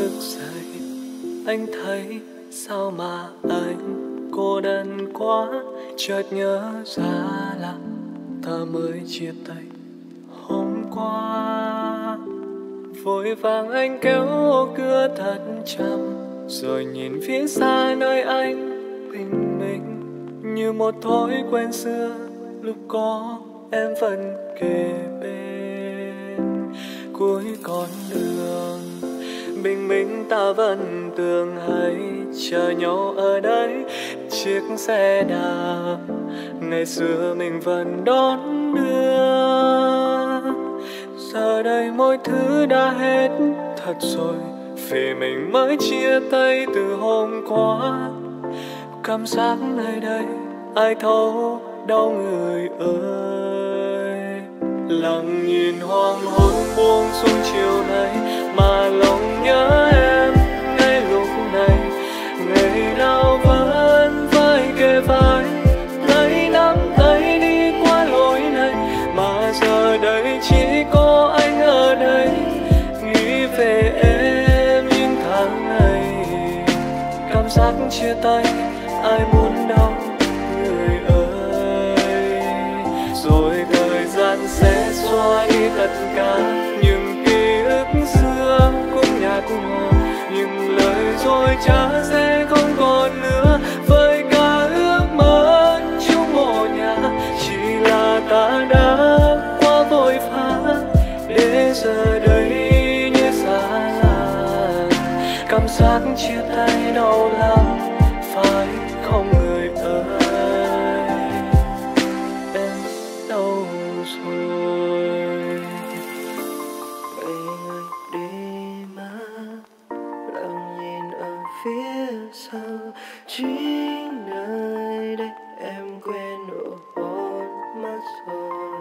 thức dậy anh thấy sao mà anh cô đơn quá, chợt nhớ ra là ta mới chia tay hôm qua. Vội vàng anh kéo ô cửa thật chậm, rồi nhìn phía xa nơi anh bình minh, như một thói quen xưa lúc có em vẫn kề bên. Cuối con đường bình minh ta vẫn tưởng hay chờ nhau ở đây, chiếc xe đạp ngày xưa mình vẫn đón đưa. Giờ đây mọi thứ đã hết thật rồi, vì mình mới chia tay từ hôm qua. Cảm giác nơi đây ai thấu đâu người ơi. Lặng nhìn hoàng hôn buông xuống chiều nay, mà lòng nhớ em ngay lúc này. Ngày nào vẫn vai kề vai, tay nắm tay đi qua lối này, mà giờ đây chỉ có anh ở đây. Nghĩ về em những tháng ngày, cảm giác chia tay ai muốn đâu người ơi. Rồi thời gian sẽ xóa đi tất cả những ký ức xưa cũng nhạt nhòa, những lời dối trá sẽ không còn nữa. Với cả ước mơ chung một nhà, chỉ là ta đã quá vội vã để giờ đây như xa lạ. Cảm giác chia tay đau lắm phải không người ơi. Em đâu rồi? Ngày ngày đi mà lặng nhìn ở phía sau, chính nơi đây em quên nụ hôn mất rồi.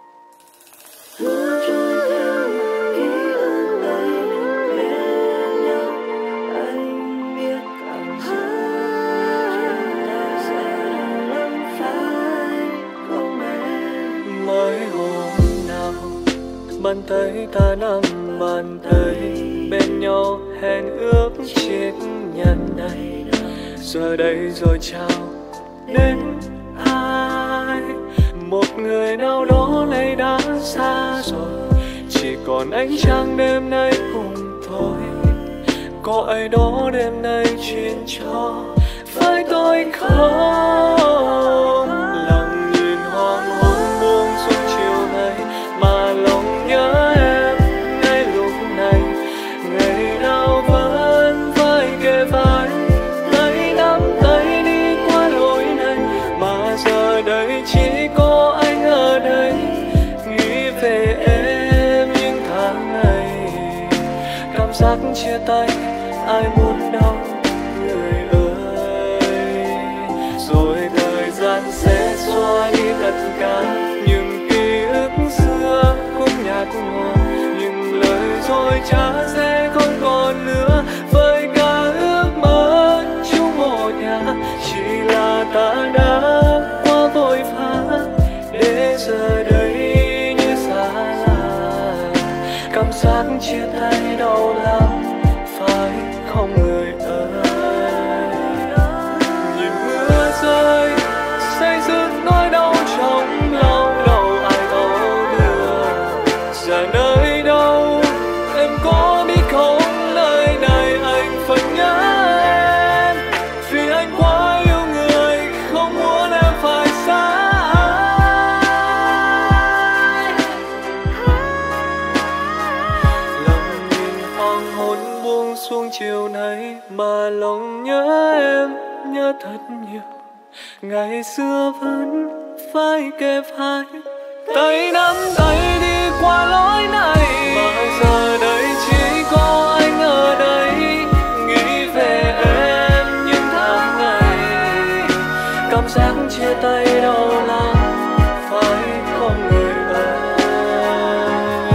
Mưa trôi theo ký ức này bên nhau, anh biết cảm giác sẽ lắm phải không em. Mới hôm nào bàn tay ta nắm bàn tay bên nhau, hẹn ước chiếc nhẫn này. Giờ đây rồi chào đến ai, một người nào đó nay đã xa rồi, chỉ còn ánh trăng đêm nay cùng thôi. Có ai đó đêm nay chuyên cho với tôi không? Lặng nhìn hoàng hôn buông xuống chiều nay, mà lòng nhớ em ngay lúc này. Ngày nào vẫn vai kề vai, tay nắm tay đi qua lối này, mà giờ đây chỉ có anh ở đây. Nghĩ về em những tháng ngày, cảm giác chia tay ai muốn đâu người ơi. Rồi thời gian sẽ xóa đi tất cả những ký ức xưa cũng nhạt nhòa, những lời dối trá sẽ không còn nữa. Với cả ước mơ chung một nhà, chỉ là ta đã quá vội vã để giờ đây như xa lạ. Cảm giác chia tay đau lắm phải không người ơi. Nhìn mưa rơi say dứt nỗi đau trong lòng, đâu ai thấu được. Giờ nơi đâu em có biết không, nơi này anh phải nhớ em, vì anh quá yêu người không muốn em phải xa anh. Lặng nhìn hoàng hôn buông xuống chiều nay, mà lòng nhớ em nhớ thật nhiều. Ngày xưa vẫn vai kề vai, tay nắm tay đi qua lối này, mà giờ đây chỉ có anh ở đây. Nghĩ về em những tháng ngày, cảm giác chia tay đau lắm phải không người ơi.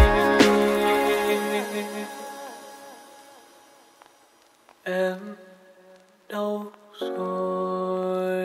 Em đâu rồi?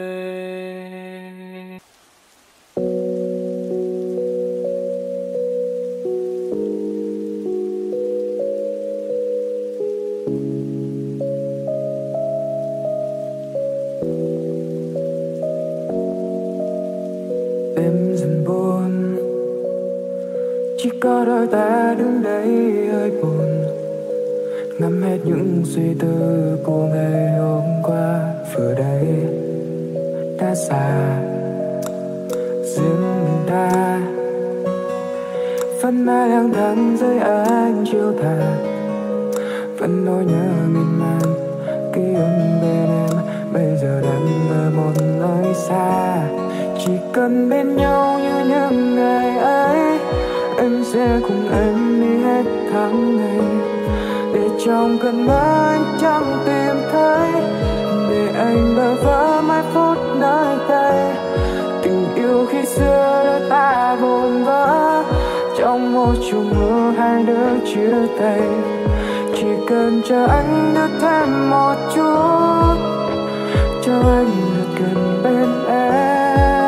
Em dần buồn, chỉ có đôi ta đứng đây hơi buồn, ngắm hết những suy tư của ngày hôm qua. Vừa đây đã xa riêng mình ta, vẫn mãi lang thang dưới ánh chiều tà, vẫn nỗi nhớ miên man ký ức bên em bây giờ đang ở một nơi xa. Chỉ cần bên nhau như những ngày ấy, anh sẽ cùng em đi hết tháng ngày, để trong cơn mơ anh chẳng tìm thấy, để anh bơ vơ mai phút nơi đây. Tình yêu khi xưa đôi ta vồn vỡ, trong một chùm mưa hai đứa chia tay. Chỉ cần chờ anh được thêm một chút, cho anh được gần bên em.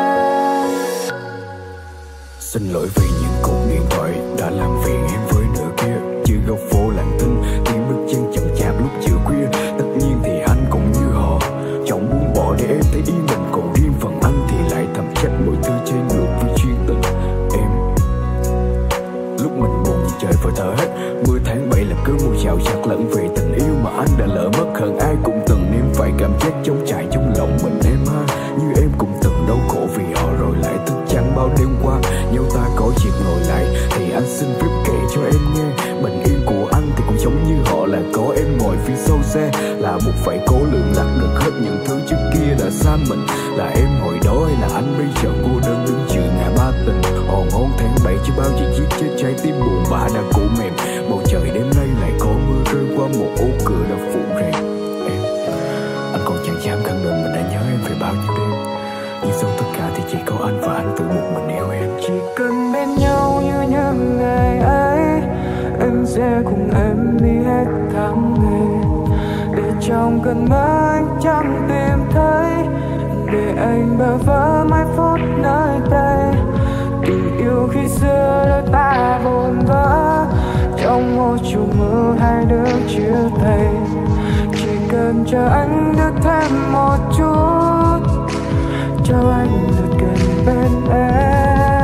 Xin lỗi vì những cuộc điện thoại đã làm phiền em với nửa kia. Chưa góc phố lặng thinh, tiếng bước chân chậm chạp lúc chiều khuya. Tất nhiên thì anh cũng như họ, chẳng muốn bỏ để em thấy yên mình. Còn riêng phần anh thì lại thầm trách mọi thứ trái ngược với chuyên tình em. Lúc mình buồn thì trời vừa thở hết, mưa tháng 7 là cứ mùa chào chặt lẫn về tình yêu mà anh đã lỡ mất. Hơn ai cũng từng nếm phải cảm giác trống trải trong lòng mình em ha. Như em cũng từng đau khổ vì họ rồi lại thức trắng bao đêm qua. Nếu ta có chuyện ngồi lại thì anh xin phép kể cho em nghe. Bình yên của anh thì cũng giống như họ, là có em ngồi phía sau xe, là buộc phải cố lượng lặt được hết những thứ trước kia đã xa mình. Là em hồi đó hay là anh bây giờ cô đơn đứng giữa ngã ba tình. Hòn hôn tháng 7 chứ bao giờ giết chết trái tim buồn bã đã cổ mềm. Bầu trời đêm nay lại có mưa rơi qua một ô cửa đã phủ rèm. Em, anh còn chẳng dám khẳng định mình đã nhớ em về bao nhiêu đêm, nhưng sau tất cả thì chỉ có anh và anh tự một mình yêu em. Chỉ cần bên nhau như những ngày ấy, anh sẽ cùng em đi hết tháng ngày, để trong cơn mơ anh chẳng tìm thấy, để anh bơ vơ mai phút nơi đây. Tình yêu khi xưa đôi ta vồn vỡ, trong một chùm mưa hai đứa chia tay. Chỉ cần chờ anh được thêm một chút, cho anh được gần bên em.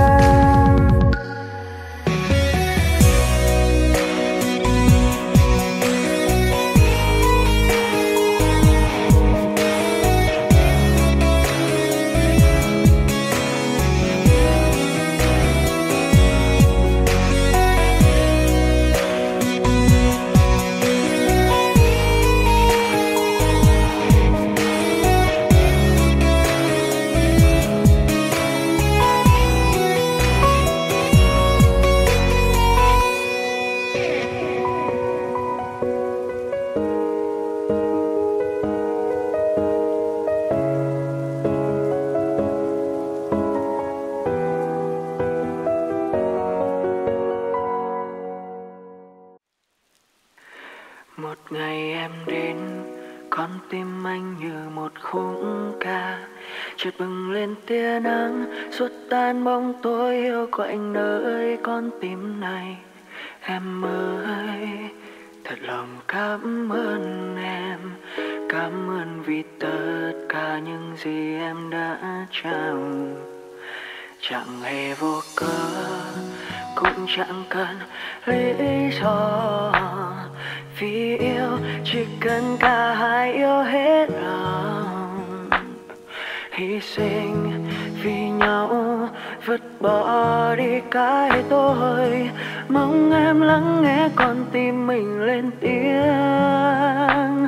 Một ngày em đến, con tim anh như một khúc ca, chợt bừng lên tia nắng, xua tan bóng tối hiu quạnh nơi con tim này. Em ơi, thật lòng cảm ơn em, cảm ơn vì tất cả những gì em đã trao. Chẳng hề vô cớ, cũng chẳng cần lý do, vì yêu chỉ cần cả hai yêu hết lòng. Hy sinh vì nhau, vứt bỏ đi cái tôi, mong em lắng nghe con tim mình lên tiếng.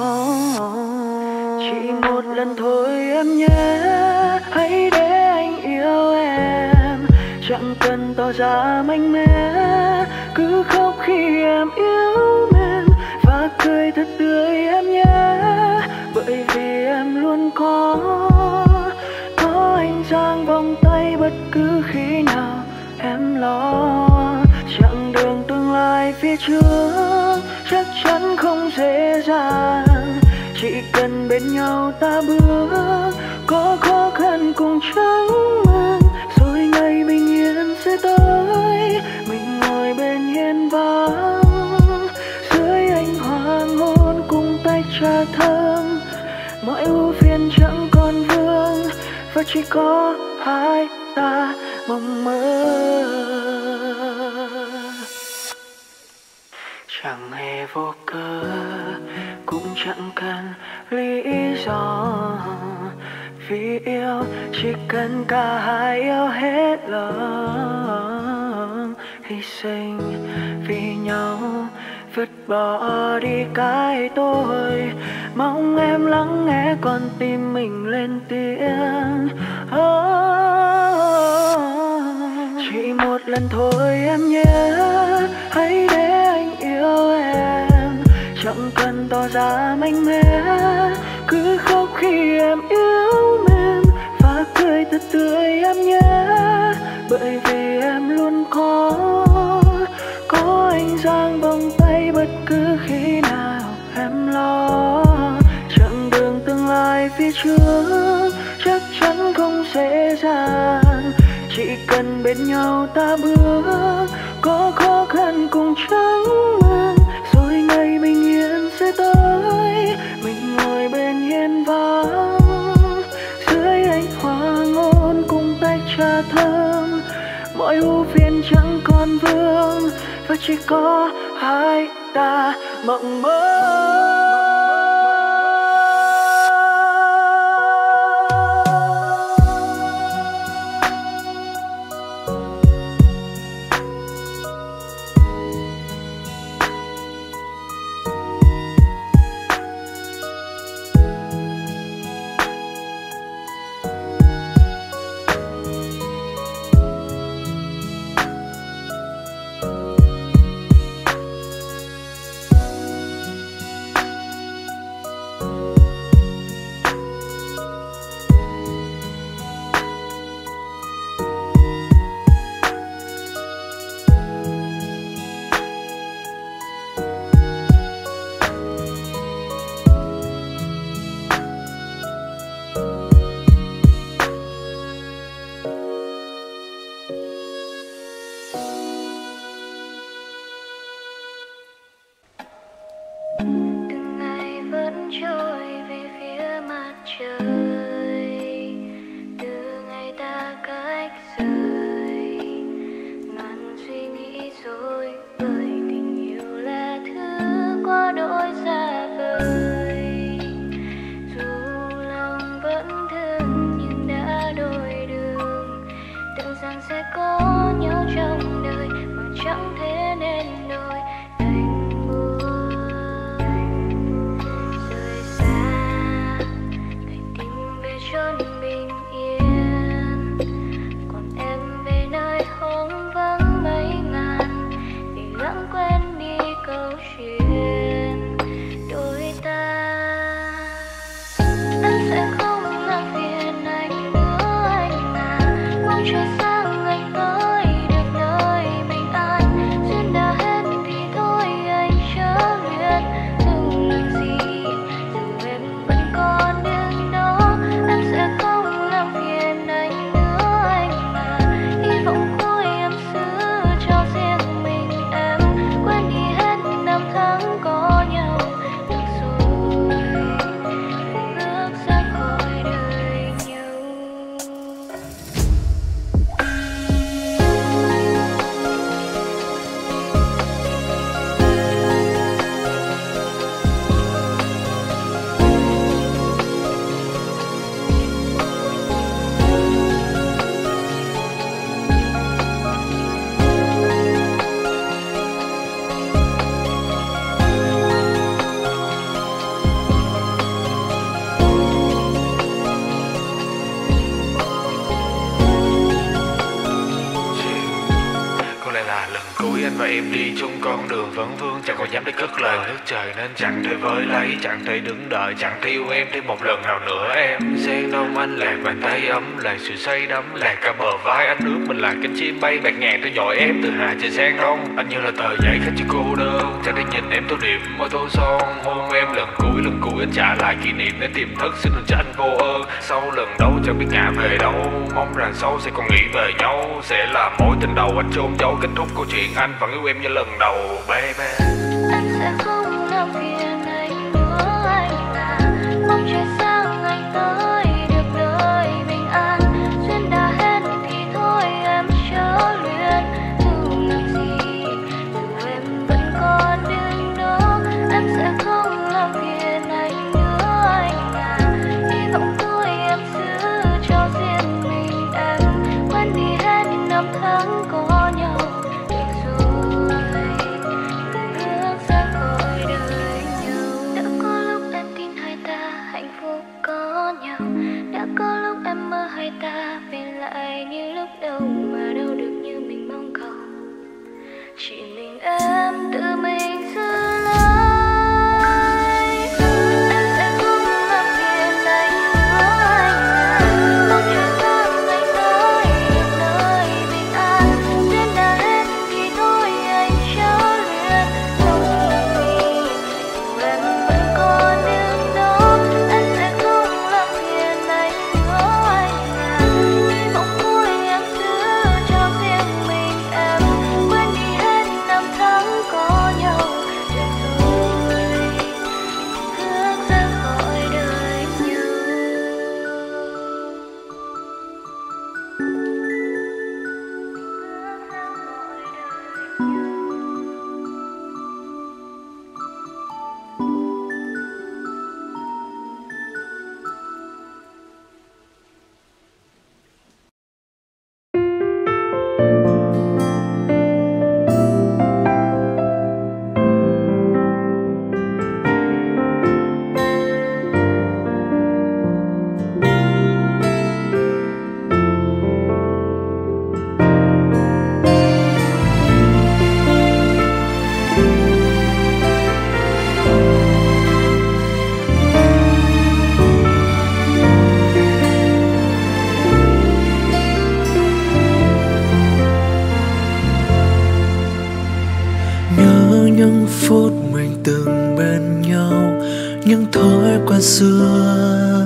Chỉ một lần thôi em nhé, hãy để anh yêu em, chẳng cần tỏ ra mạnh mẽ, cứ khóc khi em yêu mến và cười thật tươi em nhé. Bởi vì em luôn có anh dang vòng tay bất cứ khi nào em lo. Chặng đường tương lai phía trước chắc chắn không dễ dàng, chỉ cần bên nhau ta bước, có khó khăn cùng chẳng mang, rồi ngày bình yên sẽ tới. Mình ngồi bên hiên vắng dưới ánh hoàng trà thơm. Mọi ưu phiền chẳng còn vương, và chỉ có hai ta mộng mơ. Chẳng hề vô cớ, cũng chẳng cần lý do. Vì yêu chỉ cần cả hai yêu hết lòng. Hy sinh vì nhau, vứt bỏ đi cái tôi. Mong em lắng nghe con tim mình lên tiếng. Chỉ một lần thôi em nhé, hãy để anh yêu em. Chẳng cần tỏ ra mạnh mẽ, cứ khóc khi em yếu mềm và cười thật tươi em nhé. Bởi vì em luôn có anh dang vòng tay bất cứ khi nào em lo. Chặng đường tương lai phía trước chắc chắn không dễ dàng. Chỉ cần bên nhau ta bước, có khó khăn cùng chẳng mừng. Rồi ngày bình yên sẽ tới, mình ngồi bên hiên vắng dưới ánh hoàng hôn cùng tách trà thơm. Mọi ưu phiền chẳng còn vương, và chỉ có hai ta mộng mơ. Nên chẳng thể với lấy, chẳng thể đứng đợi, chẳng thể yêu em thêm một lần nào nữa. Em sen đông anh là bàn tay ấm, là sự say đắm, là cả bờ vai anh ướt. Mình là cánh chim bay bạt ngàn theo dõi em từ Hà trời sang đông. Anh như là tờ giấy khách chỉ cô đơn, chẳng thể nhìn em tô điểm môi tô son. Hôn em lần cuối anh trả lại kỷ niệm để tìm thức. Xin đừng cho anh vô ơn, sau lần đấu chẳng biết ngả về đâu. Mong rằng sau sẽ còn nghĩ về nhau, sẽ là mối tình đầu anh chôn giấu. Kết thúc câu chuyện anh vẫn yêu em như lần đầu, baby. Anh sẽ không làm phiền anh nữa. những thói quen xưa.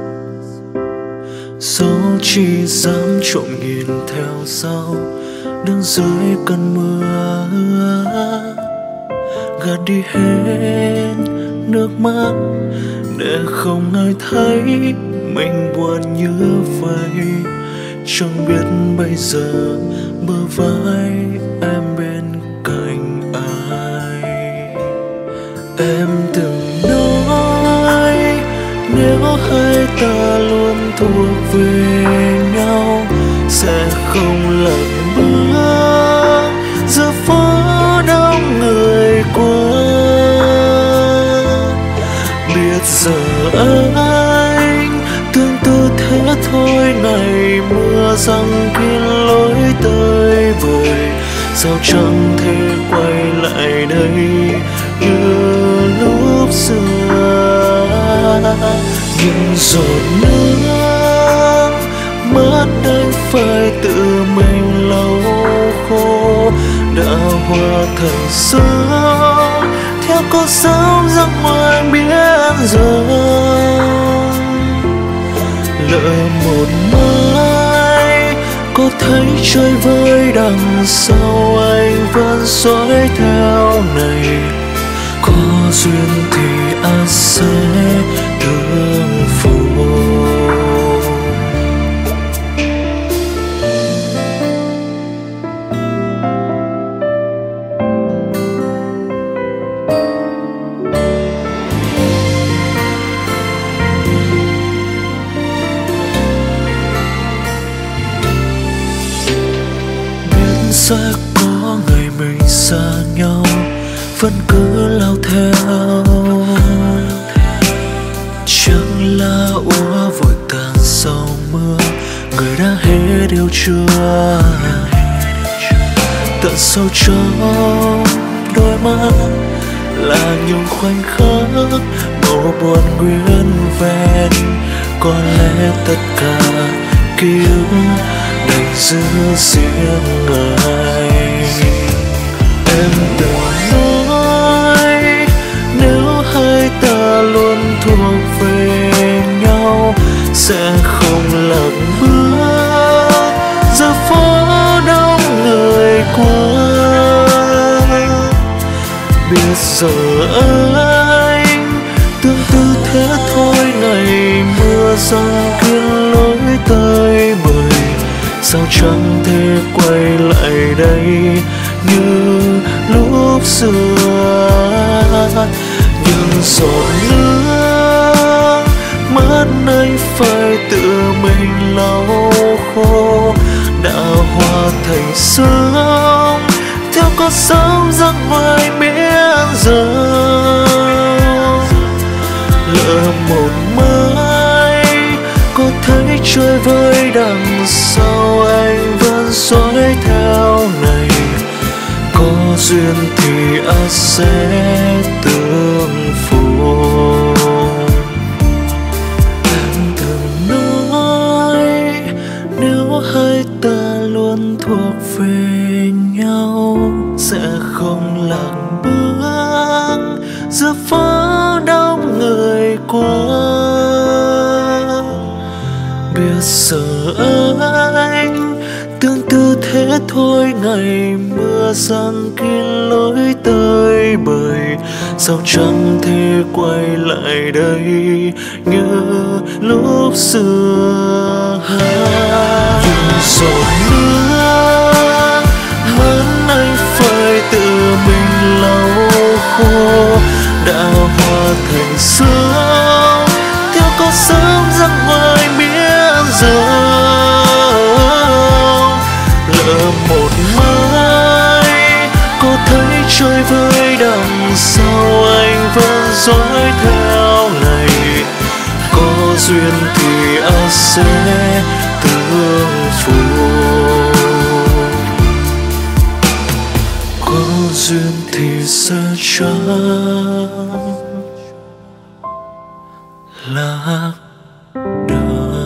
Dẫu chỉ dám trộm nhìn theo sau, đứng dưới cơn mưa, gạt đi hết nước mắt để không ai thấy mình buồn như vậy. Chẳng biết bây giờ bờ vai em bên cạnh ai. Em từng nói nếu hai ta luôn thuộc về nhau sẽ không lần bước giữa phố đông người qua. Biết giờ anh tương tư thế thôi, ngày mưa giăng kín lối tới vời. Sao chẳng thể quay lại đây như lúc xưa. Những giọt nước mất anh phải tự mình lau khô, đã hóa thành sương theo cơn sóng giấc mơ biến dần. Lỡ một mai có thấy chơi vơi đằng sau anh vẫn dõi theo này. Có duyên thì anh sẽ tương phùng. Sẽ có ngày mình xa nhau, vẫn cứ lao theo. Chẳng là úa vội tàn sau mưa, người đã hết yêu chưa. Tận sâu trong đôi mắt là những khoảnh khắc màu buồn nguyên vẹn. Có lẽ tất cả ký ức đành giữ riêng ai. Em từng nói nếu hai ta luôn thuộc về nhau sẽ không lặng bước giữa phố đông người qua. Biết giờ anh tương tư thế thôi, ngày mưa giăng kín lối tới bời. Sao chẳng thể quay lại đây như lúc xưa. Nhưng giọt nước mắt anh phải tự mình lau khô, đã hóa thành sương theo cơn sóng giấc mơ biến dần. Lỡ một mai có thấy trôi vơi đằng sau anh vẫn dõi theo này. Có duyên thì anh sẽ tương phùng. Em từng nói nếu hai ta luôn thuộc về nhau sẽ không lặng bước giữa phố đông người qua. Biết giờ anh tương tư thế thôi, ngày mưa giăng kín lối tới bời. Sao chẳng thể quay lại đây như lúc xưa. Những giọt nước mắt anh phải tự mình lau khô, đã hóa thành sương theo cơn sóng giấc mơ biến dần. Lỡ một mai có thấy trôi vơi đằng sau anh vẫn dõi theo này. Có duyên thì anh sẽ tương phùng. Có duyên thì sẽ chẳng lạc đường.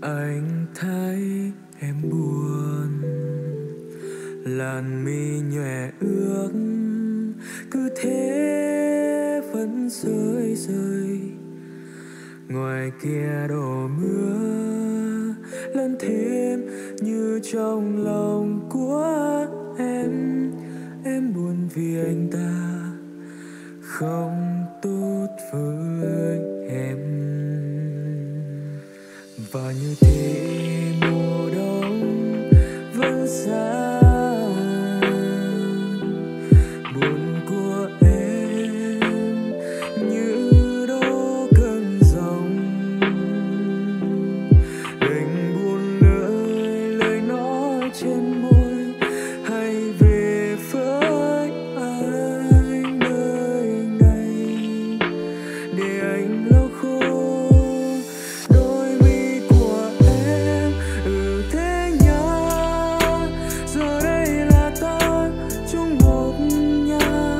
Anh thấy em buồn, làn mi nhòe ướt cứ thế vẫn rơi rơi. Ngoài kia đổ mưa lớn thêm như trong lòng của em buồn vì anh ta không tốt với em. Và như thế mùa đông vẫn xa, buồn của em như đổ cơn giông. Đành buồn lời nói trên môi, hay về với anh nơi này để anh lau khô đôi mi của em. Thế nhá, giờ đây là ta chung một nhà.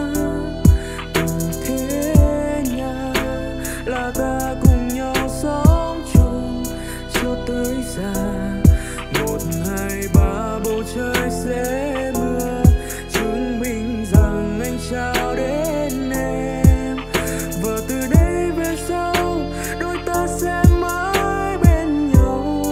Thế nhá, là ta cùng nhau sống chung cho tới già. 1, 2, 3 bầu trời sẽ mưa, chứng minh rằng anh trao đến em. Và từ đây về sau đôi ta sẽ mãi bên nhau.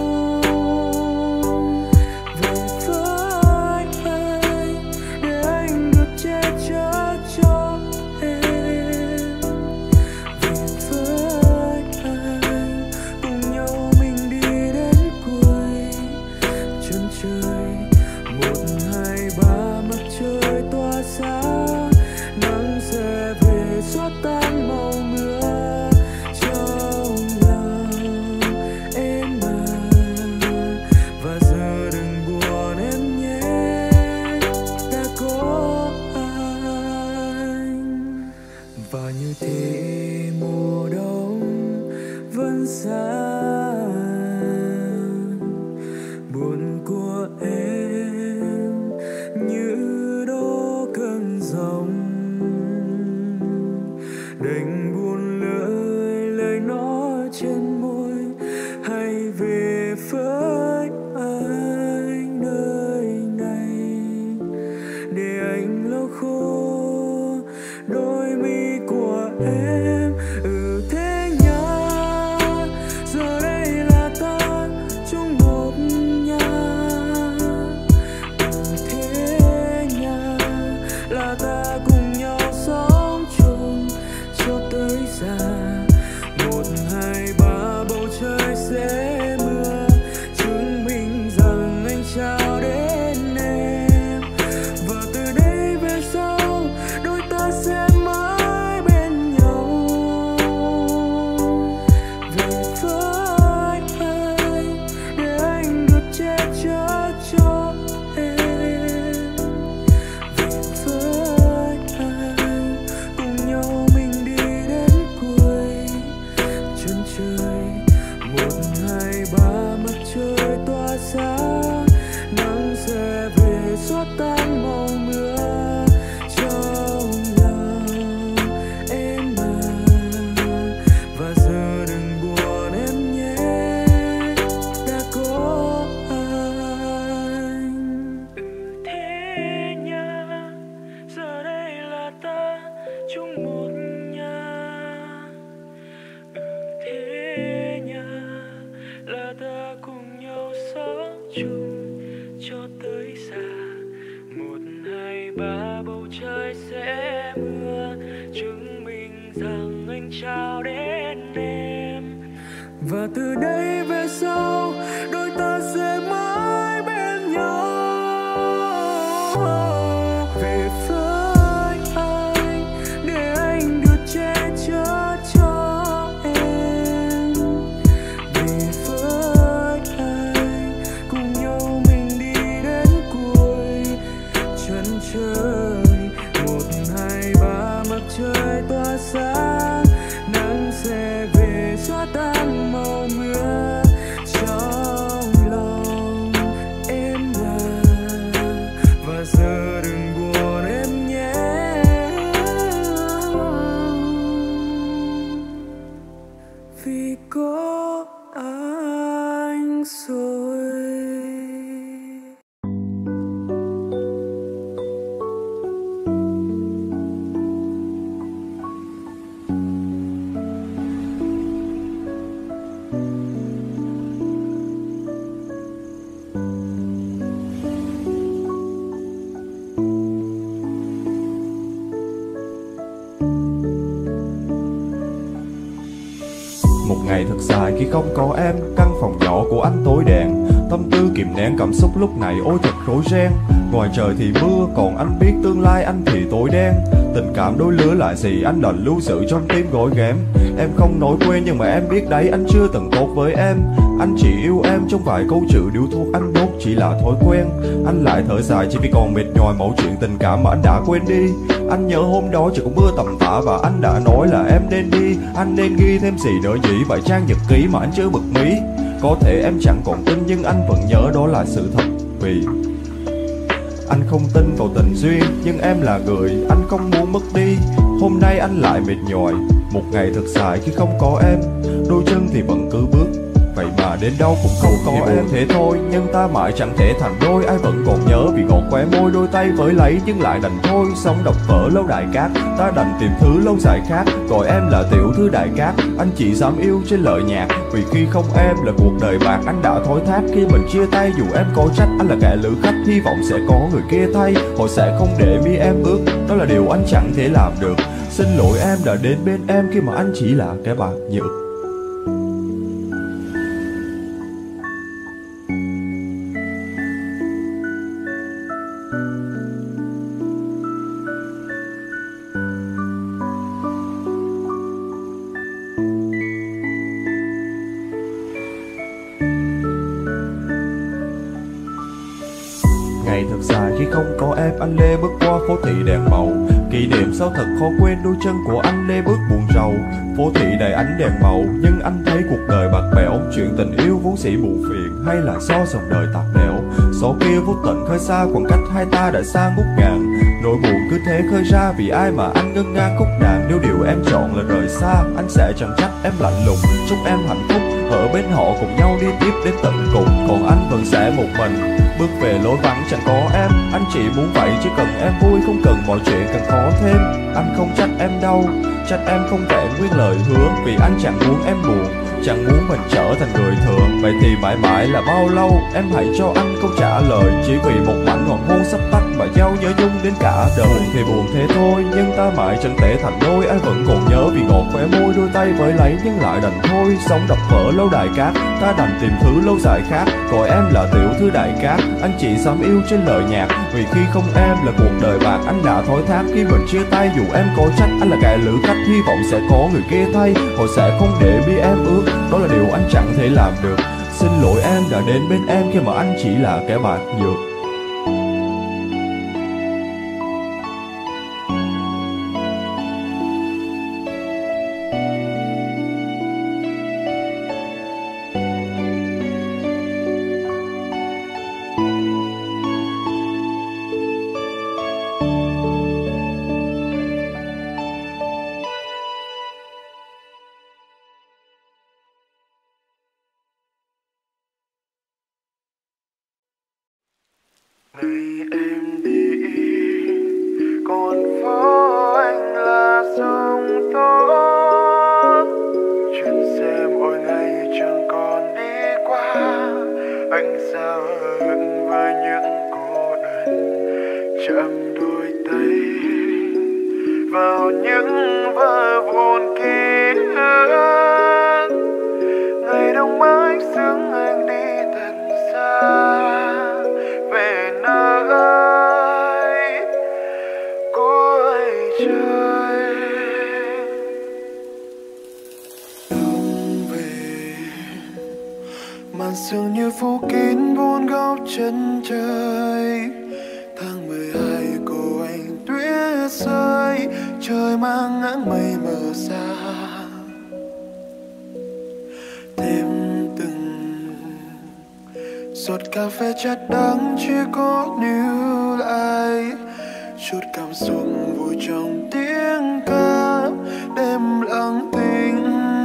Về với anh để anh được che chở cho em. Về với anh cùng nhau mình đi đến cuối chân trời. 1, 2, 3 mặt trời tỏa sáng, nắng sẽ về xóa tan màu mưa trong lòng em mà. Và giờ đừng buồn em nhé, đã có anh. Và như thế mùa đông vẫn xa, buồn của em như đổ cơn giông. Đành buồn lời nói trên môi, hay về với anh nơi này để anh lau khô đôi mi của em. Thế nhá, giờ đây là ta chung một nhà. Thế nhá, là ta cùng nhau sống chung cho tới già. 1, 2, 3 bầu trời sẽ mưa, chứng minh rằng anh trao đến em. Và từ đây về sau đôi ta sẽ mãi bên nhau. Về với anh để anh được che chở cho em. Về với anh cùng nhau mình đi đến cuối chân trời. 1, 2, 3 mặt trời tỏa sáng, nắng sẽ về xóa tan màu mưa trong lòng em mà. Và giờ đừng buồn em nhé, đã có anh. Thế nhá, giờ đây là ta chung một nhà. Thế nhá, là ta cùng nhau sống chung cho tới già. 1, 2, 3 bầu trời sẽ mưa, chứng minh rằng anh trao đến em. Và từ đây về sau đôi ta sẽ mãi bên nhau. Về với anh để anh được che chở cho em. Về với anh cùng nhau mình đi đến cuối chân trời. 1, 2, 3 mặt trời tỏa sáng, nắng sẽ về xóa tan màu mưa trong lòng ngày thật dài khi không có em, căn phòng nhỏ của anh tối đèn, tâm tư kìm nén cảm xúc lúc này ôi thật rối ren. Ngoài trời thì mưa, còn anh biết tương lai anh thì tối đen. Tình cảm đôi lứa lại gì anh đành lưu giữ trong tim gói ghém. Em không nói quên nhưng mà em biết đấy, anh chưa từng tốt với em. Anh chỉ yêu em trong vài câu chữ điếu thuốc anh đốt chỉ là thói quen. Anh lại thở dài chỉ vì còn mệt nhòi mẫu chuyện tình cảm mà anh đã quên đi. Anh nhớ hôm đó trời cũng mưa tầm tã và anh đã nói là em nên đi. Anh nên ghi thêm gì nữa nhỉ, vài trang nhật ký mà anh chưa bật mí. Có thể em chẳng còn tin nhưng anh vẫn nhớ đó là sự thật. Vì anh không tin vào tình duyên, nhưng em là người anh không muốn mất đi. Hôm nay anh lại mệt nhòi, một ngày thật dài khi không có em. Đôi chân thì vẫn cứ bước, vậy mà đến đâu cũng không có em. Thế thôi, nhưng ta mãi chẳng thể thành đôi. Ai vẫn còn nhớ vì ngọt khóe môi, đôi tay với lấy nhưng lại đành thôi. Sống đập vỡ lâu đài cát, ta đành tìm thứ lâu dài khác. Gọi em là tiểu thư đại cát, anh chỉ dám yêu trên lời nhạc. Vì khi không em là cuộc đời bạc, anh đã thối thác. Khi mình chia tay dù em có trách, anh là kẻ lữ khách, hy vọng sẽ có người kia thay. Họ sẽ không để mi em bước, đó là điều anh chẳng thể làm được. Xin lỗi em đã đến bên em khi mà anh chỉ là cái bạc nhược. Ngày thật dài khi không có em, anh lê bước qua phố thị đèn màu. Kỷ niệm sao thật khó quên, đôi chân của anh lê bước buồn rầu. Phố thị đầy ánh đèn màu, nhưng anh thấy cuộc đời bạc bẽo. Chuyện tình yêu vốn dĩ buồn phiền, hay là do dòng đời tạc đẽo. Gió kia vô tận khơi xa, khoảng cách hai ta đã xa ngút ngàn. Nỗi buồn cứ thế khơi ra, vì ai mà anh ngân nga khúc đàn. Nếu điều em chọn là rời xa, anh sẽ chẳng trách em lạnh lùng. Chúc em hạnh phúc, ở bên họ cùng nhau đi tiếp đến tận cùng. Còn anh vẫn sẽ một mình bước về lối vắng chẳng có em. Anh chỉ muốn vậy, chỉ cần em vui, không cần mọi chuyện càng khó thêm. Anh không trách em đâu, trách em không vẹn nguyên lời hứa. Vì anh chẳng muốn em buồn, chẳng muốn mình trở thành người thường. Vậy thì mãi mãi là bao lâu, em hãy cho anh câu trả lời. Chỉ vì một mảnh hoàng hôn sắp tắt mà nhau nhớ nhung đến cả đời. Buồn thì buồn thế thôi, nhưng ta mãi chẳng thể thành đôi. Anh vẫn còn nhớ vì ngọt khóe môi, đôi tay với lấy nhưng lại đành thôi. Sống đập vỡ lâu đài cát, ta đành tìm thứ lâu dài khác. Gọi em là tiểu thư đại cát, anh chỉ dám yêu trên lời nhạc. Vì khi không em là cuộc đời bạc, anh đã thối thác. Khi mình chia tay dù em có trách, anh là kẻ lữ khách, hy vọng sẽ có người kia thay. Họ sẽ không để bi em ước, đó là điều anh chẳng thể làm được. Xin lỗi em đã đến bên em khi mà anh chỉ là kẻ bạc nhược. Ngày em đi, còn phố anh là sông tốt. Chuyến xe mỗi ngày chẳng còn đi qua. Anh sao hững với những cô đơn, chạm đôi tay vào những vỡ vụn ký ức. Ngày đông mãi sướng anh đi thật xa, về nơi cuối trời. Đông về màn sương như phủ kín bốn góc chân trời. Tháng 12 cô anh tuyết rơi, trời mang áng mây mờ xa. Thêm từng giọt cà phê chất đắng chỉ có níu lại chút cảm xúc vui trong tiếng ca đêm lặng thinh.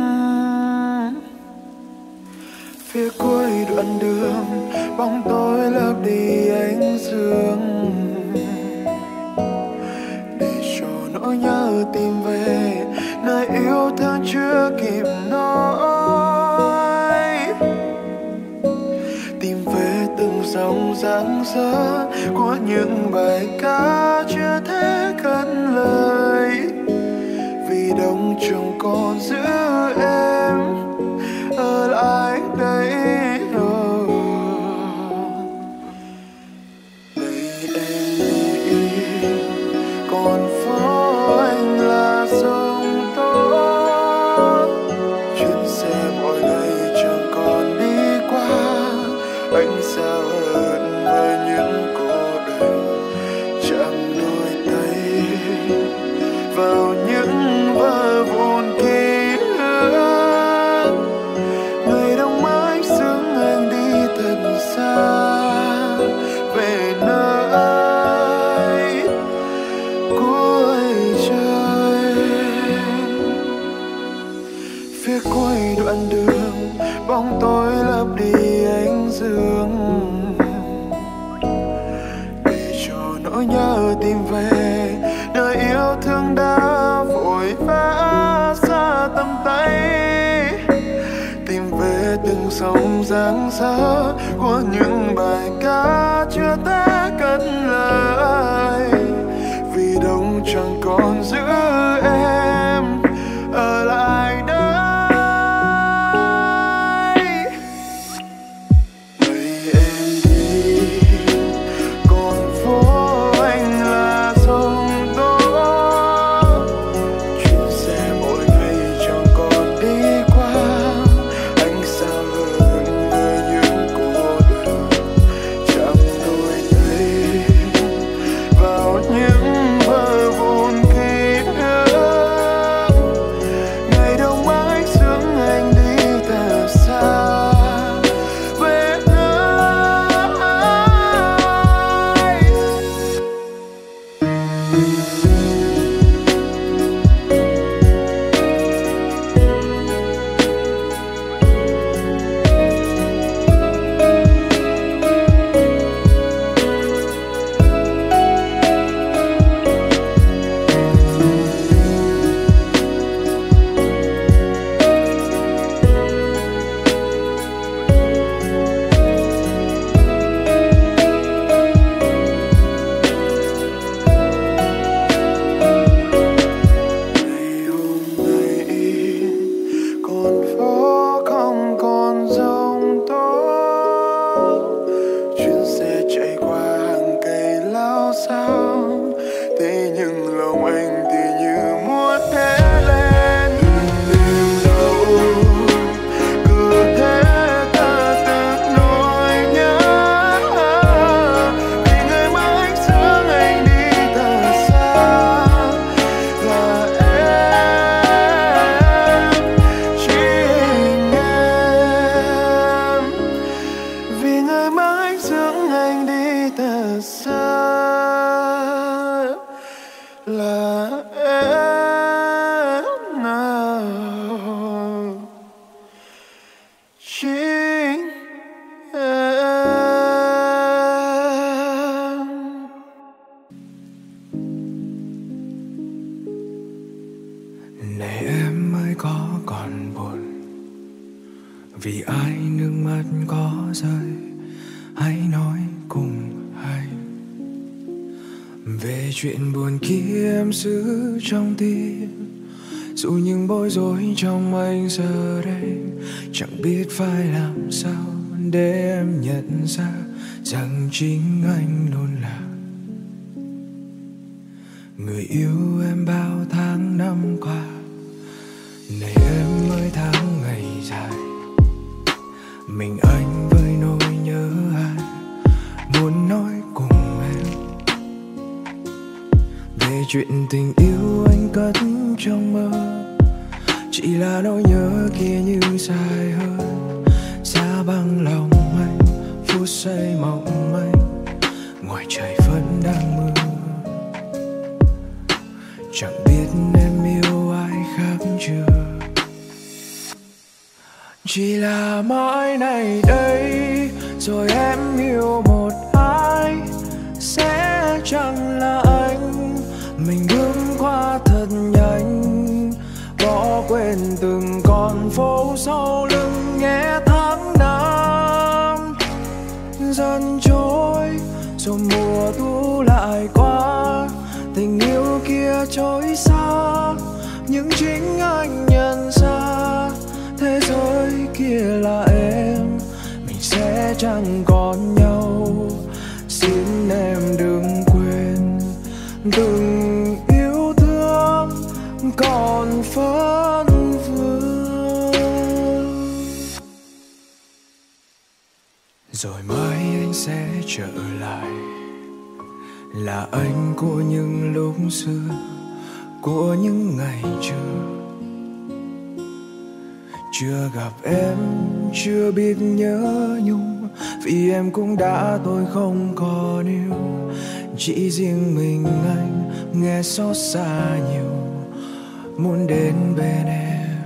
Phía cuối đoạn đường bóng tối lấp đi ánh dương, để cho nỗi nhớ tìm về nơi yêu thương chưa kịp nói. Tìm về từng dòng dáng dở của những bài ca chưa thể cất lời. Vì đông chẳng còn giữ em anh sao hơn với những cô đơn chạm đôi tay vào những vỡ vụn ký ức. Ngày đông mãi sướng anh đi thật xa về nơi cuối trời. Phía cuối đoạn đường bóng tối lấp đi ánh dương, để cho nỗi nhớ tìm về nơi yêu thương đã vội vã xa tầm tay. Tìm về từng sóng giăng dở của những bài ca chưa thể cất lời, vì đông chẳng còn giữ em ở lại đây. Ngày em đi còn phố anh là sông tố, chuyến xe mỗi ngày chẳng còn đi qua. Anh sao hơn với những cô đơn chạm đôi tay vào những vỡ vụn ký ức. Ngày đông mãi sướng anh đi thật xa về nơi. Ngày hôm nay con phố không còn giông tố, chuyến xe chạy qua hàng cây lao xao. Thế nhưng lòng anh thì như muốn hé lên niềm đau, cứ thế ta tự nỗi nhớ. Vì người mãi sướng anh đi thật xa là em, chính em. Vì người mãi sướng anh đi thật xa là em nào, chính em. Này em ơi có còn buồn vì ai nước mắt có rơi, hãy nói cùng anh về chuyện buồn kia em giữ trong tim. Dù những bối rối trong anh giờ đây chẳng biết phải làm sao để em nhận ra rằng chính anh luôn là người yêu em bao tháng năm qua. Này em ơi tháng ngày dài, mình anh với nỗi nhớ ai muốn nói cùng em về chuyện tình yêu anh cất trong mơ. Chỉ là nỗi nhớ kia như dài hơn xa băng lòng anh, phút giây mong manh ngoài trời vẫn đang mưa. Chẳng biết em yêu ai khác chưa, chỉ là mãi này đây rồi em yêu một ai sẽ chẳng là anh. Mình bước qua thật nhanh, bỏ quên từng con phố sau lưng nghe tháng năm dần trôi, rồi mùa thu lại qua. Tình yêu kia trôi xa, nhưng chính anh nhận ra thế giới kia là em. Mình sẽ chẳng còn nhau, xin em đừng quên từng yêu thương còn phấn vương. rồi mai anh sẽ trở lại, là anh của những lúc xưa, của những ngày chưa gặp em, chưa biết nhớ nhung, vì em cũng đã tôi không còn yêu. Chỉ riêng mình anh nghe xót xa nhiều, muốn đến bên em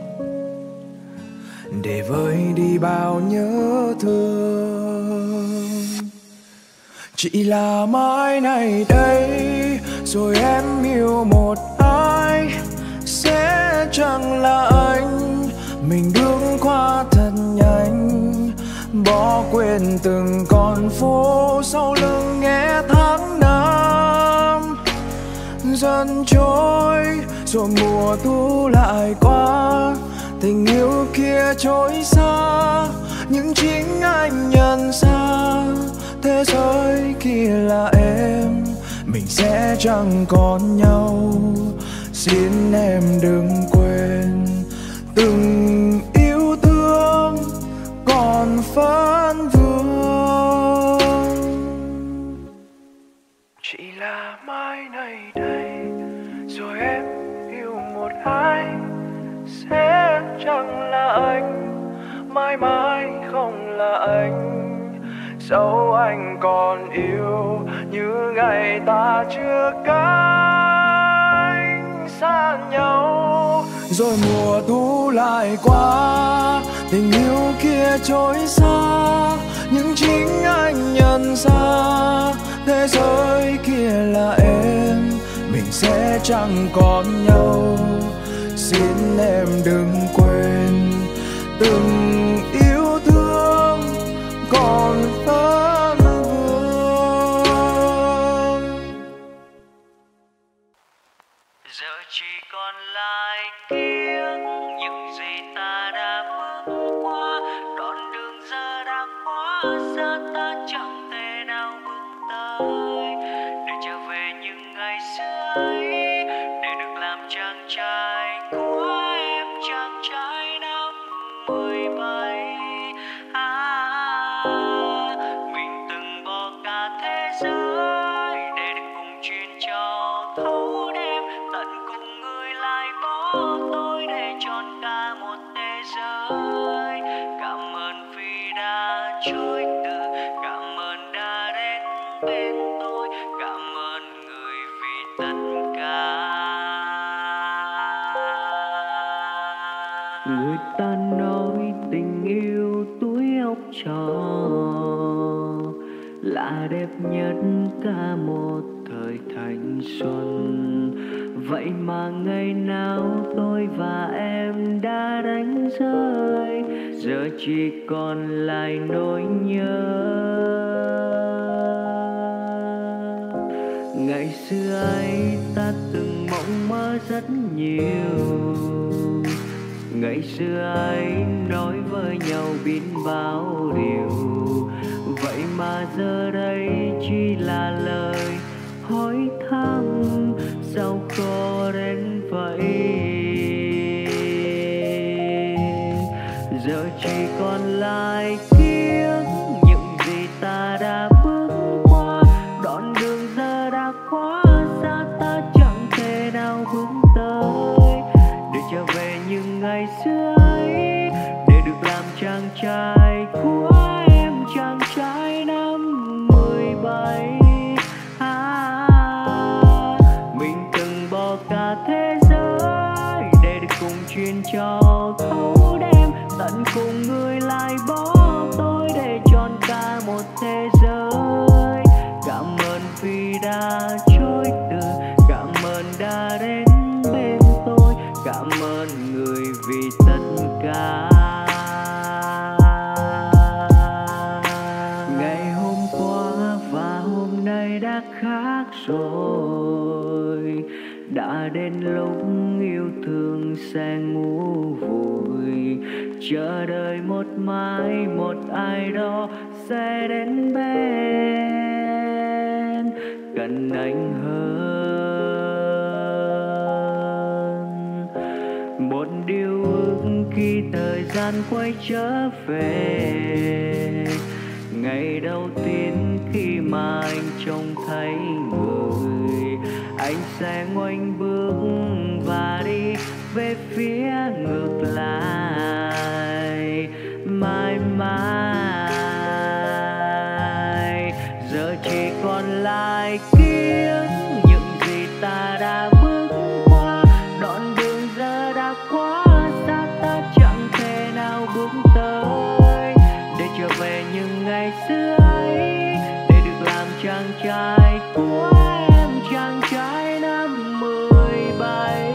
để vơi đi bao nhớ thương. Chỉ là mãi này đây rồi em yêu một ai, sẽ chẳng là anh. Mình bước qua thật nhanh, bỏ quên từng con phố sau lưng nghe tháng năm dần trôi, rồi mùa thu lại qua, tình yêu kia trôi xa. Nhưng chính anh nhận ra thế giới kia là em, mình sẽ chẳng còn nhau. Xin em đừng quên từng yêu thương còn phấn vương. Chỉ là mai này đây rồi em yêu một ai, sẽ chẳng là anh, mãi mãi không là anh. Dẫu anh còn yêu như ngày ta chưa cách xa nhau, rồi mùa thu lại qua, tình yêu kia trôi xa. Nhưng chính anh nhận ra thế giới kia là em, mình sẽ chẳng còn nhau. Xin em đừng quên từng yêu thương còn phấn vương. Giờ chỉ còn lại ký ức những gì ta đã bước qua, đoạn đường giờ đã quá xa, ta chẳng thể nào bước tới để trở về những ngày xưa ấy, để được làm chàng trai của em, chàng trai năm 17. Mình từng bỏ cả thế giới để được cùng chuyến cho thấu đêm, tận cùng người lại bỏ tôi để trọn cả một thế giới. Cảm ơn vì đã trôi từ, cảm ơn đã đến bên tôi, cảm ơn người vì tất cả. Người ta nói tình yêu tuổi học trò là đẹp nhất cả một thời thanh xuân. Vậy mà ngày nào tôi và em đã đánh rơi, giờ chỉ còn lại nỗi nhớ. Ngày xưa ấy ta từng mộng mơ rất nhiều, ngày xưa ấy nói với nhau biết bao điều. Vậy mà giờ đây chỉ là lời hỏi thăm, sao khó đến vậy. Giờ chỉ còn lại ký ức những gì ta đã bước qua, đoạn đường giờ đã quá xa, ta chẳng thể nào bước tới để trở về những ngày xưa ấy, để được làm chàng trai của em, chàng trai năm 17. Mình từng bỏ cả thế giới để được cùng chuyến cho thấu đêm, tận cùng người lại bỏ tôi để trọn cả một thế giới. Cảm ơn vì đã trôi từ, cảm ơn đã đến bên tôi, cảm ơn người vì tất cả. Ngày hôm qua và hôm nay đã khác rồi, đã đến lúc yêu thương sẽ ngủ vùi, chờ đợi một mai một ai đó sẽ đến bên gần anh hơn. Một điều ước khi thời gian quay trở về, ngày đầu tiên khi mà anh trông thấy người, anh sẽ ngoảnh bước và đi về phía ngược lại. Mãi mãi giờ chỉ còn lại ký ức những gì ta đã bước qua, đoạn đường giờ đã quá xa, ta chẳng thể nào bước tới để trở về những ngày xưa ấy, để được làm chàng trai của em, chàng trai năm 17.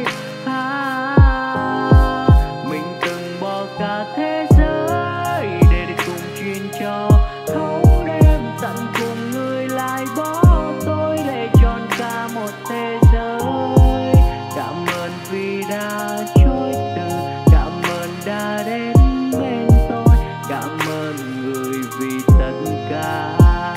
Mình từng bỏ cả thế giới để được cùng chuyên trò thấu đêm tận cùng, người lại bỏ tôi để tròn cả một thế giới. Cảm ơn vì đã chối từ, cảm ơn đã đến bên tôi, cảm ơn người vì tất cả.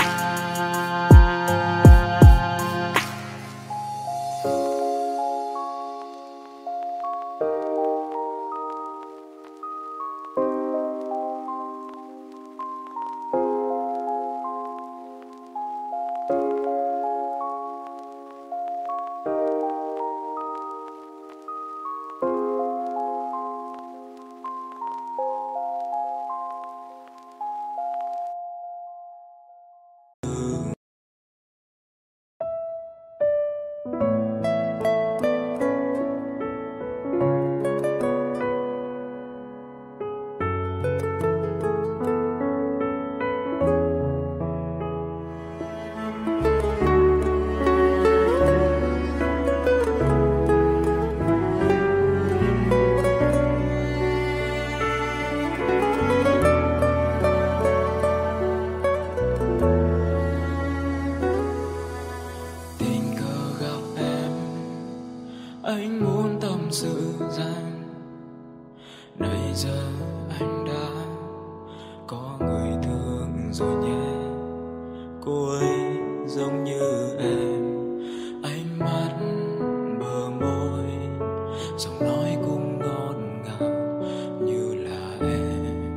Anh muốn tâm sự rằng nãy giờ anh đã có người thương rồi nhé. Cô ấy giống như em, ánh mắt bờ môi, giọng nói cũng ngọt ngào như là em.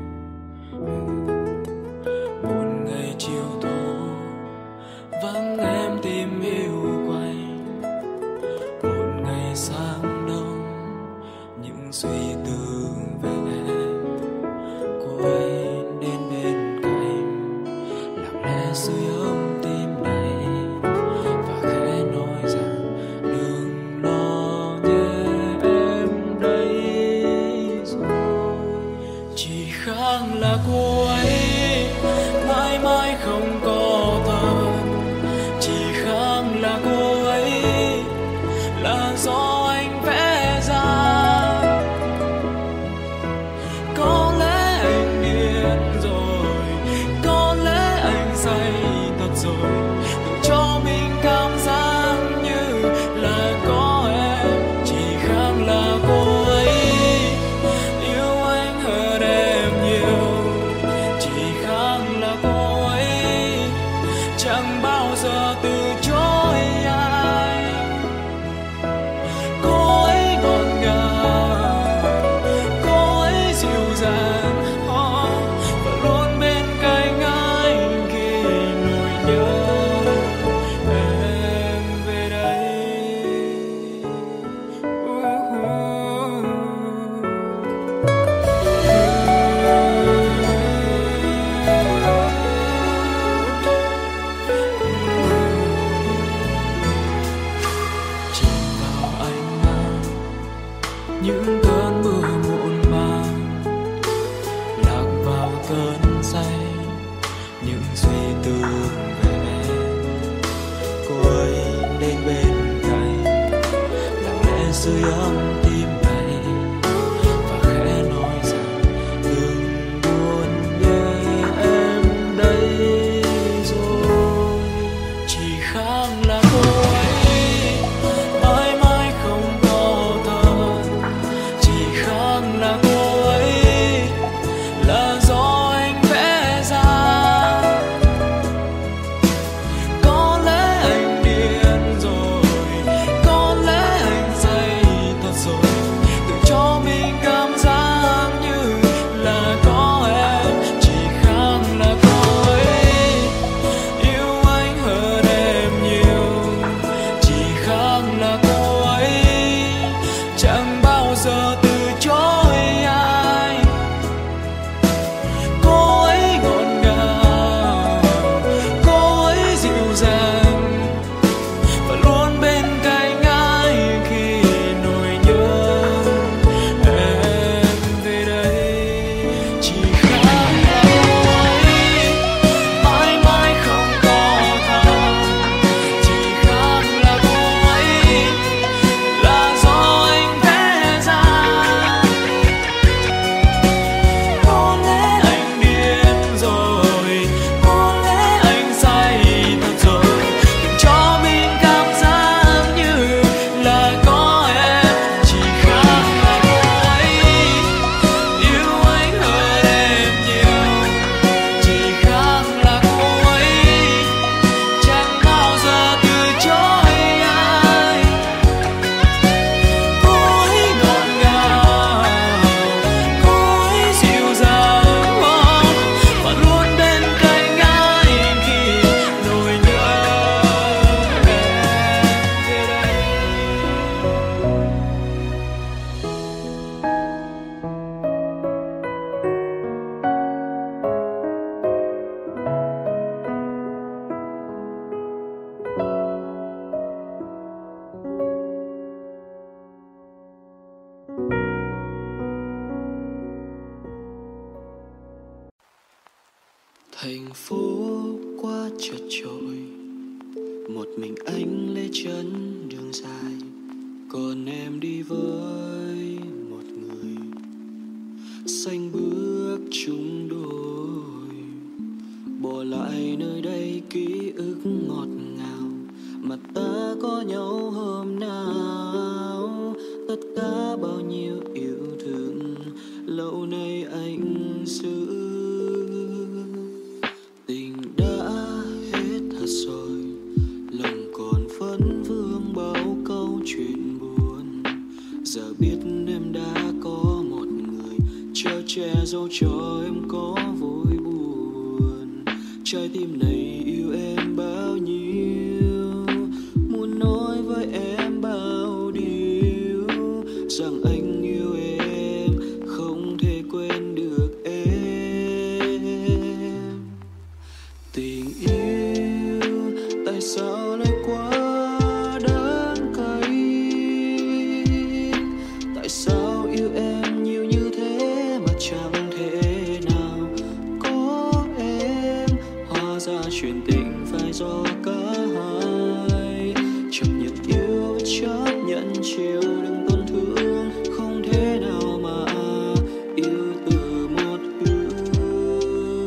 Một ngày chiều tối vắng em tìm yêu quanh, một ngày sáng đông những suy tư về em. Cô ấy đến bên cạnh lặng lẽ sưởi ấm tim này. Thành phố quá chật chội, một mình anh lê chân đường dài, còn em đi với một người xanh bước chung đôi. Bỏ lại nơi đây ký ức ngọt ngào mà ta có nhau hôm nào. Tất cả bao nhiêu yêu thương lâu nay anh giữ. Tình đã hết thật rồi, lòng còn vấn vương bao câu chuyện buồn. Giờ biết em đã có một người, chở che dấu cho em có vui buồn. Trái tim này yêu em bao nhiêu, muốn nói với em bao điều, rằng anh yêu em không thể quên được em. Tình yêu tại sao lại quá đắng cay, tại sao yêu em nhiều như thế mà chẳng thể nào có em. Hóa ra chuyện tình phải do cả hai, chấp nhận yêu chấp nhận chiều đừng tổn thương, không thể nào mà yêu từ một hướng.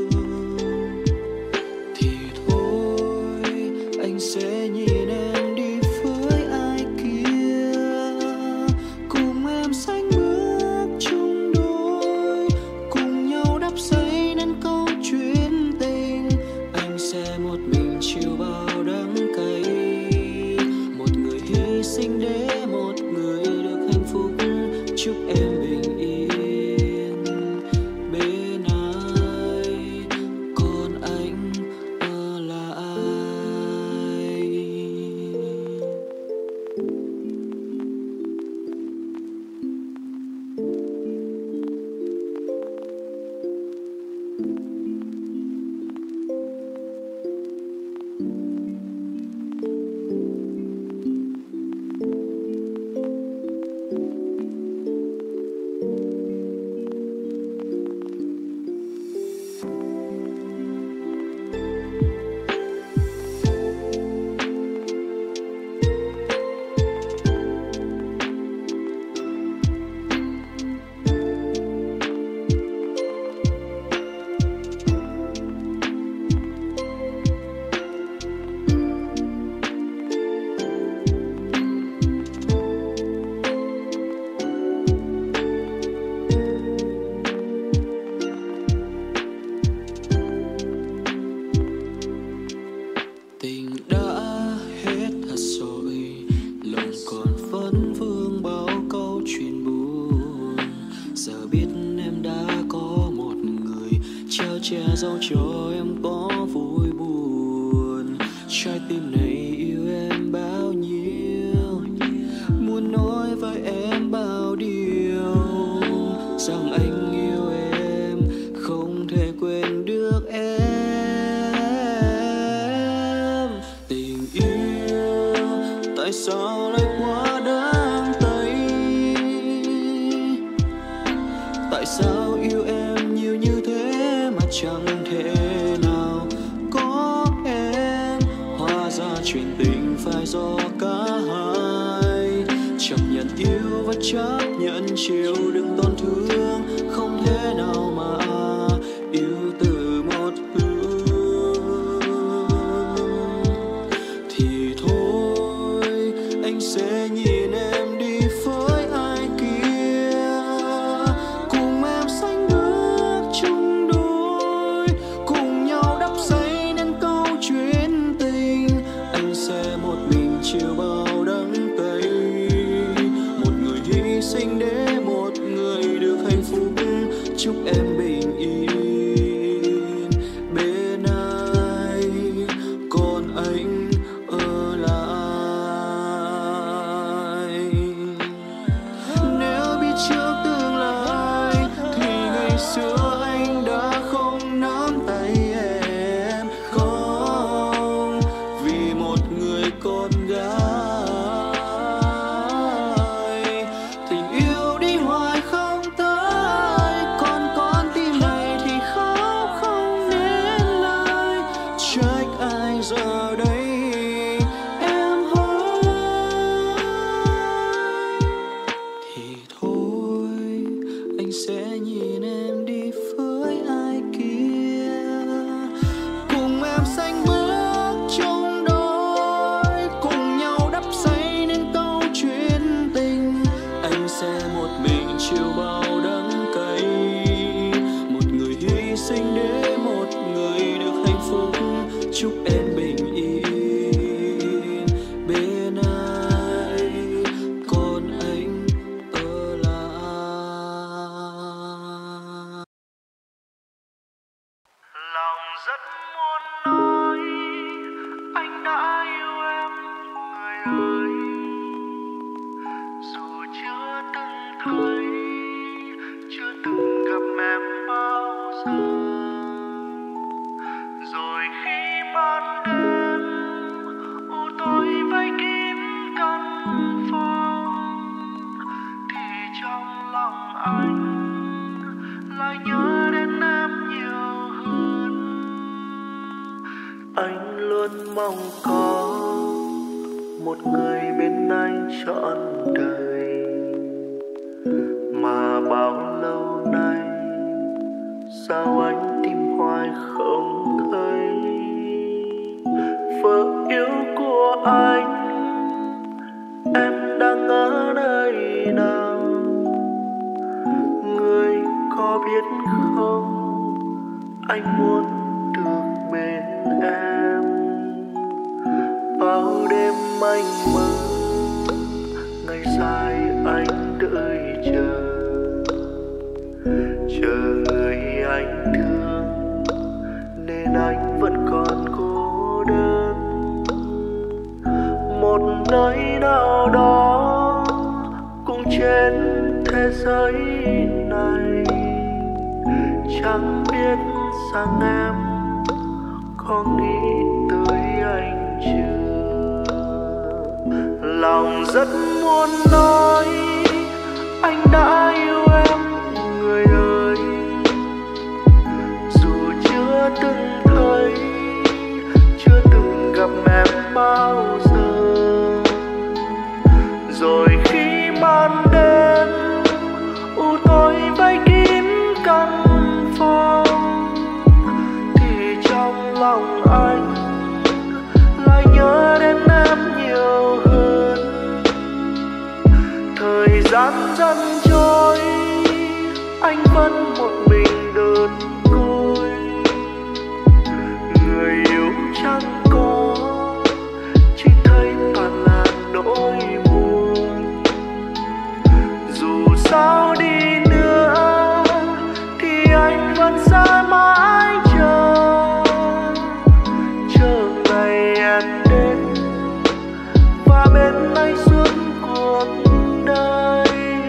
Thì thôi anh sẽ nhìn em đi với ai kia, cùng em sánh bước chung đôi, cùng nhau đắp xây nên câu chuyện tình. Anh sẽ một mình chịu bao đắng cay, một người hy sinh để một người được hạnh phúc. Chúc em bình yên bên ai, còn anh ở lại. Tình đã hết thật rồi, lòng còn vấn vương bao câu chuyện buồn. Giờ biết em đã có một người, trao che dấu cho em có vui buồn. Trái tim này yêu em bao nhiêu, muốn nói với em bao điều, rằng anh yêu em không thể quên được em. Tình yêu tại sao lại quá đắng cay, tại sao yêu em nhiều như thế mà chẳng thể nào có em. Hóa ra chuyện tình phải do cả hai, chấp nhận yêu và chấp nhận chiều đừng tổn thương, không thể nào mà yêu từ một hướng. Thì thôi anh sẽ nhìn em đi với ai kia, cùng em sánh bước chung đôi, cùng nhau đắp xây nên câu chuyện tình. Anh sẽ một mình chịu bao đắng cay, một người hy sinh để một người được hạnh phúc. để một người được hạnh phúc. Chúc em bình yên bên ai, còn anh ở lại. Lòng rất muốn nói anh đã yêu em người ơi, dù chưa từng thấy, chưa từng gặp em bao giờ. Rồi khi ban đêm u tối vây kín căn phòng, thì trong lòng anh lại nhớ đến em nhiều hơn. Anh luôn mong có một người bên anh trọn đời, mà bao lâu nay sao anh tìm hoài không thấy. Vợ yêu của anh, em đang ở nơi nào? Người có biết không, anh muốn được bên em. Bao đêm anh mơ, ngày dài anh đợi chờ người anh thương, nên anh vẫn còn cô đơn. Một nơi nào đó cũng trên thế giới này, chẳng biết rằng em có nghĩ tới anh chưa. Lòng rất muốn nói anh đã yêu em người ơi, dù chưa từng thấy, chưa từng gặp em bao giờ. Rồi khi ban đêm u tối vây kín căn phòng, thì trong lòng anh lại nhớ đến em nhiều hơn. Thời gian dần trôi, anh vẫn một mình đơn côi. Người yêu chẳng có, chỉ thấy toàn là nỗi buồn. Dù sao đi nữa thì anh vẫn sẽ mãi chờ ngày em đến và bên anh suốt cuộc đời.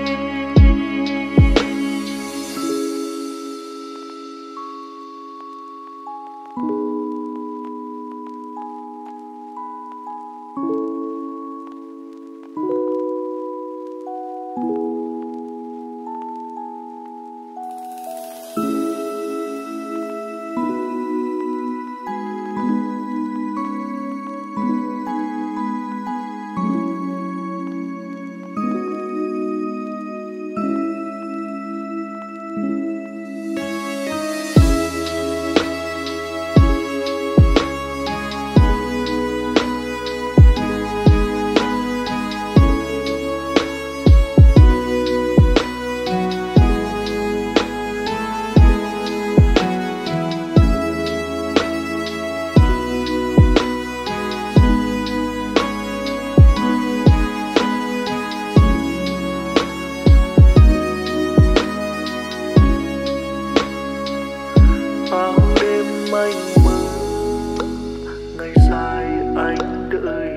Bao đêm anh mơ, ngày dài anh đợi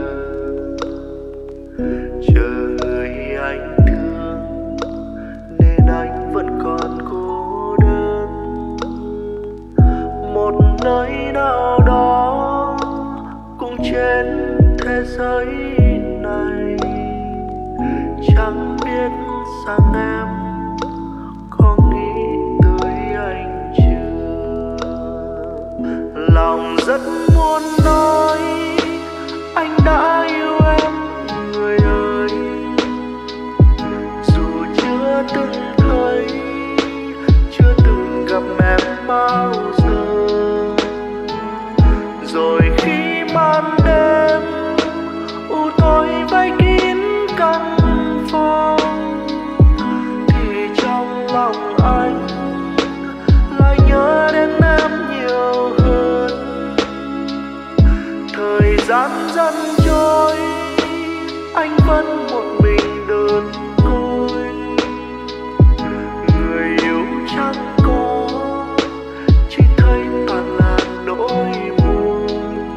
chờ người anh thương, nên anh vẫn còn cô đơn. Một nơi nào đó cũng trên thế giới này, chẳng biết rằng em có nghĩ tới anh chưa. Lòng rất muốn nói anh đã yêu em người ơi, dù chưa từng thấy, chưa từng gặp em bao giờ. Rồi khi ban đêm u tối vây kín căn phòng, thì trong lòng anh lại nhớ đến vẫn một mình đơn côi. Người yêu chẳng có, chỉ thấy toàn là nỗi buồn.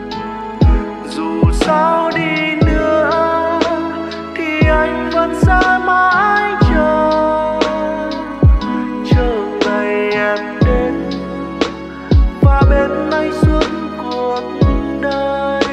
Dù sao đi nữa thì anh vẫn sẽ mãi chờ ngày em đến và bên anh suốt cuộc đời.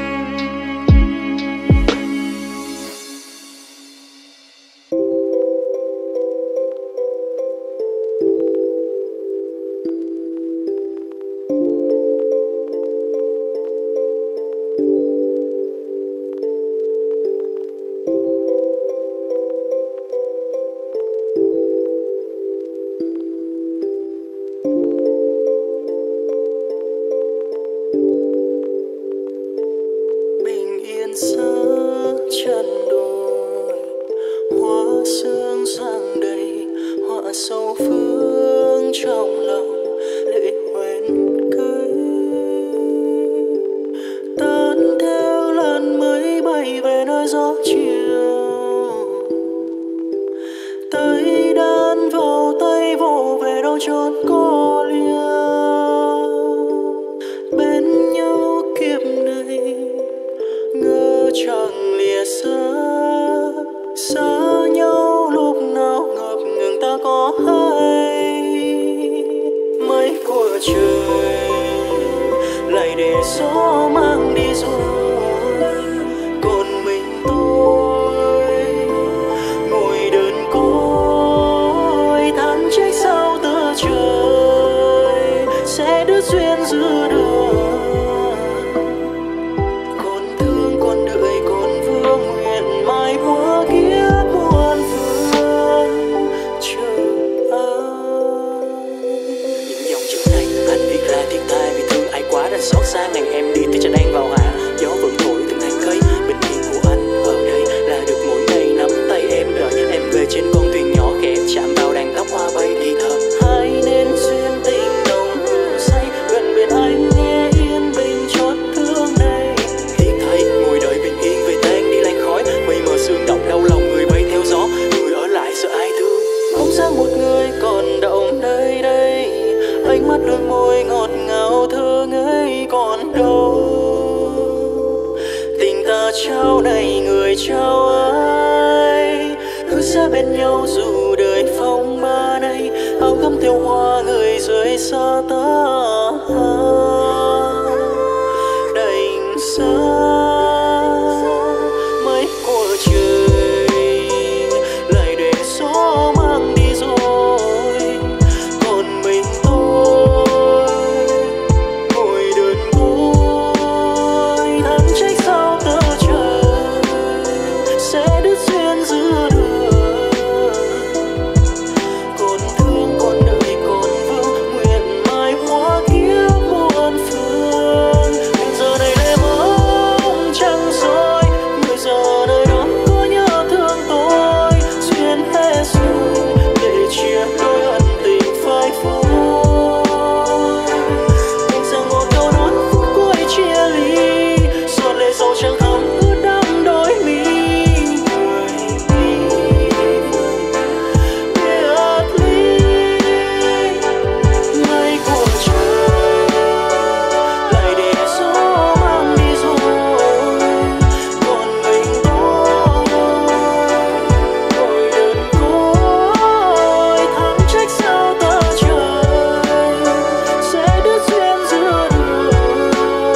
Bình yên giữa chân đồi, hoa sương rạng đầy, họa sâu phương trong lòng lệ hoen cưới. Tan theo làn mây bay về nơi gió chiều, tay đan vào tay vỗ về đâu chốn có liêu. Bên nhau kiếp này ngỡ chẳng lìa xa, xa nhau lúc nào ngập ngừng ta có hay. Mây của trời lại để gió mang đi rồi, còn mình tôi ngồi đơn côi. Than trách sao từ trời sẽ đứt duyên giữa đường. Còn thương còn đợi còn vương, nguyện mai qua kiếp muôn phương chờ anh. Những dòng chữ này anh viết ra thiết tha vì thương ai quá, đành xót xa ngày em đi thì cho đang vào hạ. Gió vẫn thổi từng hàng cây, bình yên của anh ở đây là được mỗi ngày nắm tay em đợi em về trên con thuyền nhỏ khẽ chạm vào đàn tóc hoa bay thì thầm. Hai nên duyên tình nồng say gần bên anh nghe yên bình chót thương này. Tiếc thay ngồi đợi bình yên về tan đi làn khói, mây mờ sương động đau lòng người bay theo gió, người ở lại sợ ai thương. Bóng dáng một người còn động nơi đây, ánh mắt đôi môi ngọt ngào thơ ngây còn đâu. Tình ta trao này người trao ai, hứa sẽ bên nhau dù đời phong ba này. Áo gấm theo hoa người rời xa ta đành xa. Mây của trời lại để gió mang đi rồi, còn mình tôi ngồi đơn côi. Than trách sao từ trời sẽ đứt duyên giữa đường. Còn thương còn đợi còn vương, nguyện mai hóa kiếp muôn phương. Nhưng giờ này để bóng trăng rồi, người giờ nơi đó có nhớ thương tôi. Duyên hết rồi để chia đôi ân tình phai phôi. Tình rằng một câu nói phút cuối chia ly, giọt lệ sầu chẳng thấm ướt đẫm đôi mi. Người đi biệt ly, mây của trời lại để gió mang đi rồi, còn mình tôi ngồi đơn côi. Than trách sao ta trời sẽ đứt duyên giữa đường.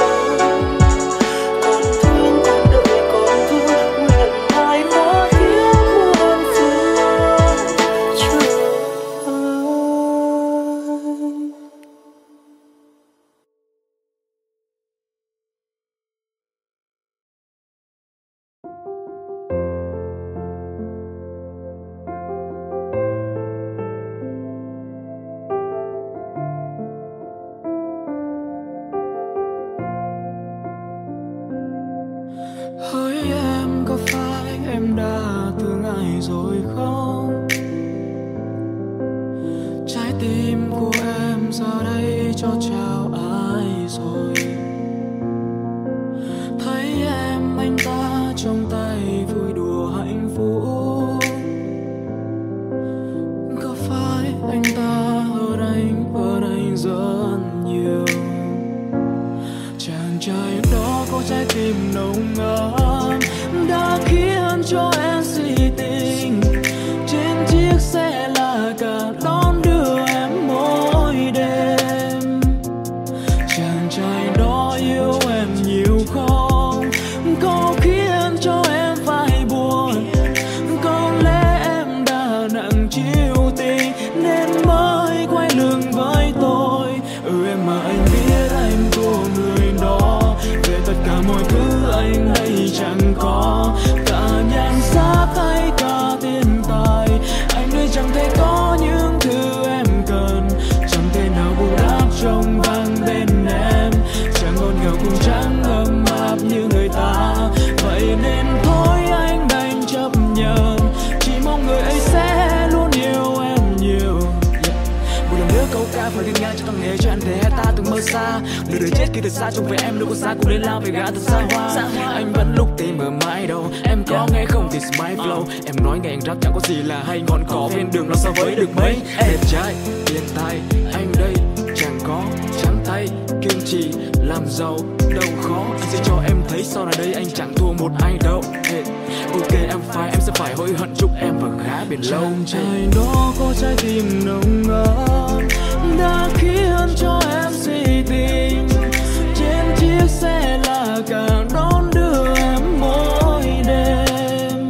Còn thương còn đợi còn vương, nguyện mai hóa kiếp muôn phương chờ anh. Hỡi em có phải em đã thương ai rồi không? Trái tim của em giờ đây cho chào ai rồi? Thấy em anh ta trong tay vui đùa nhiều. Chàng trai đó có trái tim nồng ấm đã khiến cho em si tình. Trên chiếc xe là cả đón đưa em mỗi đêm. Chàng trai đó yêu em nhiều không? Có khiến cho em phải buồn? Có lẽ em đã nặng chịu tình nên mới quay lưng với tôi. Em mà anh biết anh của người đó, về tất cả mọi thứ anh đây chẳng có, cả nhan sắc hay cả tiền tài. Anh đây chẳng thể có những thứ em cần, chẳng thể nào bù đắp trong vang bên em. Chẳng còn nghèo cũng chẳng ấm áp như người ta, vậy nên thôi anh đành chấp nhận, chỉ mong người ấy sẽ luôn yêu em nhiều. Một lần nữa câu ca phải đi ngang cho thằng nghề cho anh để ta từng mơ xa. Nửa đời chết khi từ xa trông về em đâu có xa cùng lên lao về gã thật xa hoa. Anh vẫn lúc tìm ở mãi đâu, em có nghe không thì smile flow. Em nói nghe anh rap chẳng có gì là hay, ngọn cỏ bên đường nó so với được mấy. Đẹp trai tiền tài anh đây chẳng có, trắng tay kiên trì làm giàu đâu khó. Anh sẽ cho em thấy sau này đây anh chẳng thua một ai đâu. Hey, ok em sẽ phải hối hận chúc em và gã biển lâu. Chàng trai đó có trái tim nồng ấm đã khiến cho em si tình. Trên chiếc xe là cả đón đưa em mỗi đêm.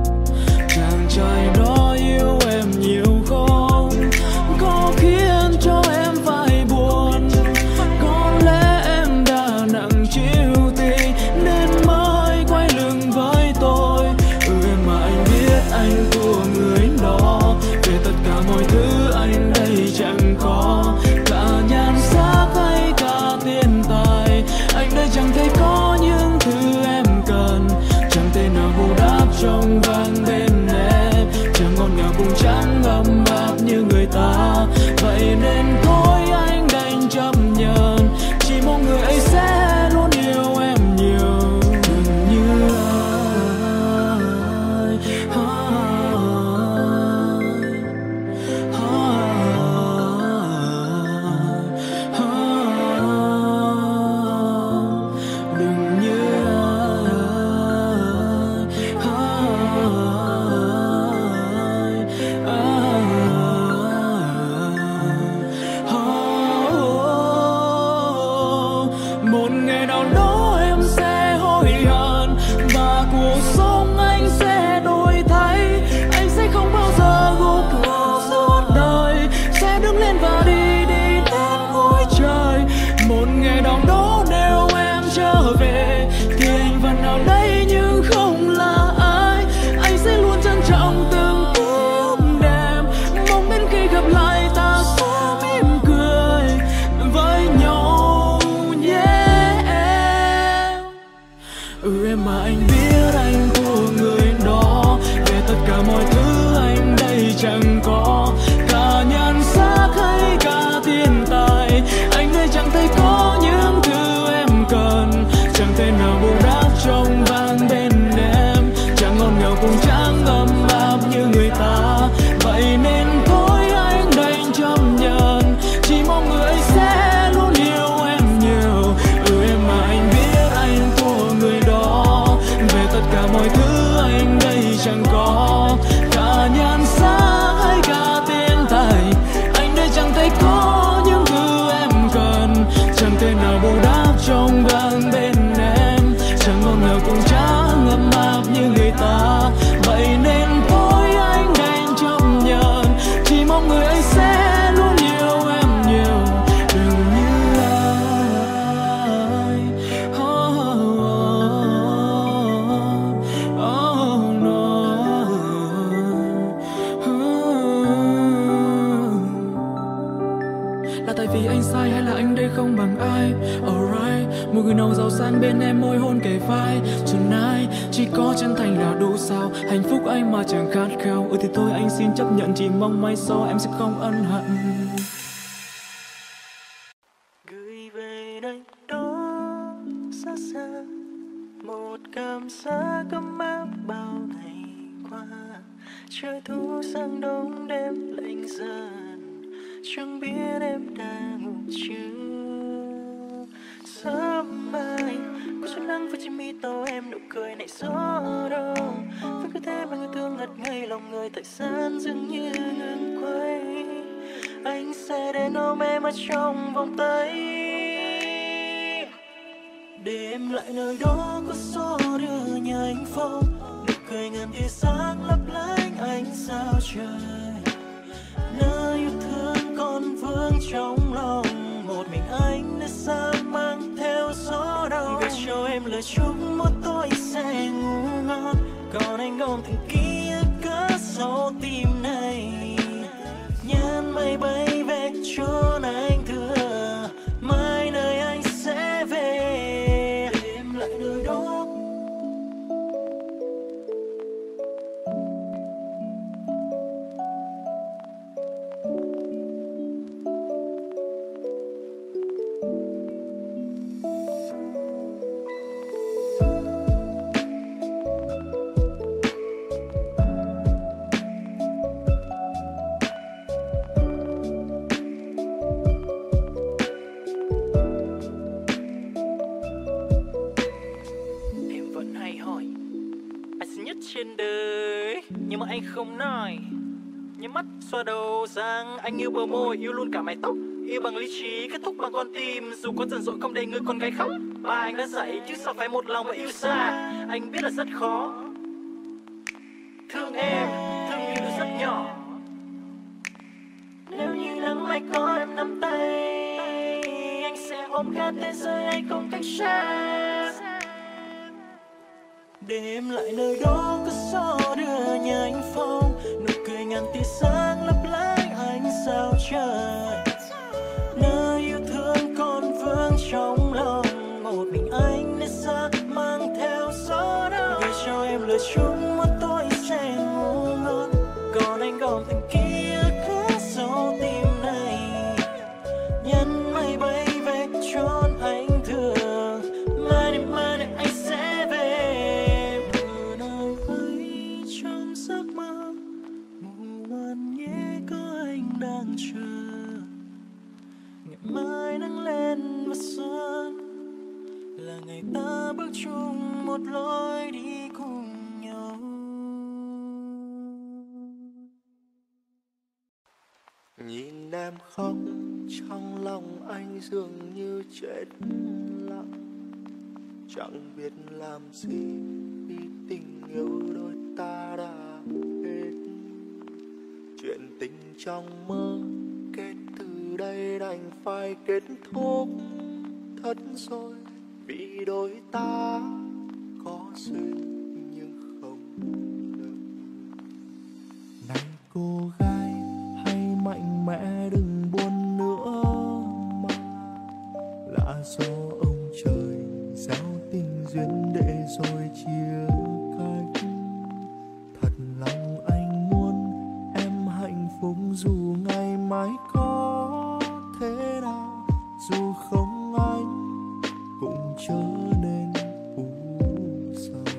Chàng trai đó yêu em nhiều không? Có khiến cho em phải buồn? Có lẽ em đã nặng chịu tình nên mới quay lưng với tôi. Em mà anh biết anh của người đó, về tất cả mọi thứ anh đây chẳng có, cả nhan sắc hay cả tiền tài. Anh đây chẳng thể có những thứ em cần, chẳng thể nào bù đắp trong vang bên em. Chẳng ngọt ngào cũng chẳng ấm áp như người ta, vậy nên thôi anh đành chấp nhận, chỉ mong người ấy sẽ luôn yêu em nhiều. Đừng như đừng như một ngày nào đó em sẽ hối hận và cuộc sống anh sẽ đổi thay. Anh sẽ không bao giờ gục ngã suốt đời, sẽ đứng lên và đi đến cuối trời. Một ngày nào đó nếu em trở về thì anh vẫn ở đây nhưng không là ai. Anh sẽ luôn trân trọng từng phút đẹp, mong đến khi gặp lại ta sẽ mỉm cười với nhau nhé em. Em mà anh biết anh của người đó, về tất cả mọi thứ anh đây chẳng có, cả nhan sắc hay cả tiền tài. Anh đây chẳng thể có những thứ em cần, chẳng thể nào bù đắp trong vang bên em. Chẳng ngọt ngào cũng chẳng ấm áp như người ta, vậy nên thôi anh đành chấp nhận, chỉ mong người ấy sẽ luôn yêu em nhiều. Em mà anh biết anh của người đó, về tất cả mọi thứ anh đây chẳng có, cả nhan sắc hay cả tiền tài. Anh đây chẳng thể có những thứ em cần, chẳng thể nào bù đắp trong vang bên em. Chẳng ngọt ngào cũng chẳng ấm áp như người ta, vậy nên thôi anh đành chấp nhận, chỉ mong người ấy sẽ luôn yêu em nhiều. Đừng như ai là tại vì anh sai hay là anh đây không bằng ai? Alright, một người nào giàu sang bên em môi hôn kề vai. Tonight chỉ có chân thành là đủ sao? Hạnh phúc anh mà chẳng khát khao. Thì thôi anh xin chấp nhận, chỉ mong mai sau em sẽ không ân hận. Gửi về nơi đó xa xa một cảm giác ấm áp bao ngày qua. Trời thu sang đông đêm lạnh dần, chẳng biết em đang ngủ chưa. em với trên mi tô em nụ cười này gió đâu. Vẫn cứ thế mà người thương ngất ngây lòng người, thời gian dường như ngừng quay. Anh sẽ đến ôm em ở trong vòng tay, để em lại nơi đó có gió đưa nhà anh phong. Nụ cười ngàn tia sáng lấp lánh ánh sao trời, nơi yêu thương còn vương trong lòng. Một mình anh nơi xa mang theo gió đau, gửi cho em lời chúc một tối sẽ ngủ ngon. Còn anh ôm từng ký ức cất sâu tim này, nhắn mây bay về chốn anh thừa. Mai nơi anh sẽ về, để em lại nơi đó. Trên đời nhưng mà anh không nói, nhắm mắt xoa đầu rằng anh yêu bờ môi, yêu luôn cả mái tóc, yêu bằng lý trí kết thúc bằng con tim. Dù có dần dội không để người con gái khóc, ba anh đã dạy chứ sao phải một lòng mà yêu xa. Anh biết là rất khó, thương em thương như đứa rất nhỏ. Nếu như nắng mai có em nắm tay, anh sẽ ôm cả thế giới anh không cách xa, để em lại nơi đó có gió đưa nhà anh phong. Nụ cười ngàn tia sáng lấp lánh ánh sao trời, nơi yêu thương còn vương trong lòng. Một mình anh nơi xa mang theo gió đau, gửi cho em lời chúc một tối sẽ ngủ ngon. Còn anh gom từng ký ức khắc sâu tim này, nhắn mây bay về chốn anh thường. Mai này anh sẽ về, đang chờ. Ngày mai nắng lên và xuân là ngày ta bước chung một lối đi cùng nhau. Nhìn em khóc trong lòng anh dường như chết lặng, chẳng biết làm gì vì tình yêu đôi ta đã hết. Chuyện tình trong mơ kết từ đây đành phải kết thúc thật rồi, vì đôi ta có duyên nhưng không được. Này cô gái hãy mạnh mẽ đừng buồn nữa, mà là do ông trời gieo tình duyên để rồi chia cách. Thật lòng anh muốn em hạnh phúc dù ngày mai có thế nào, dù không anh cũng trở nên u sầu.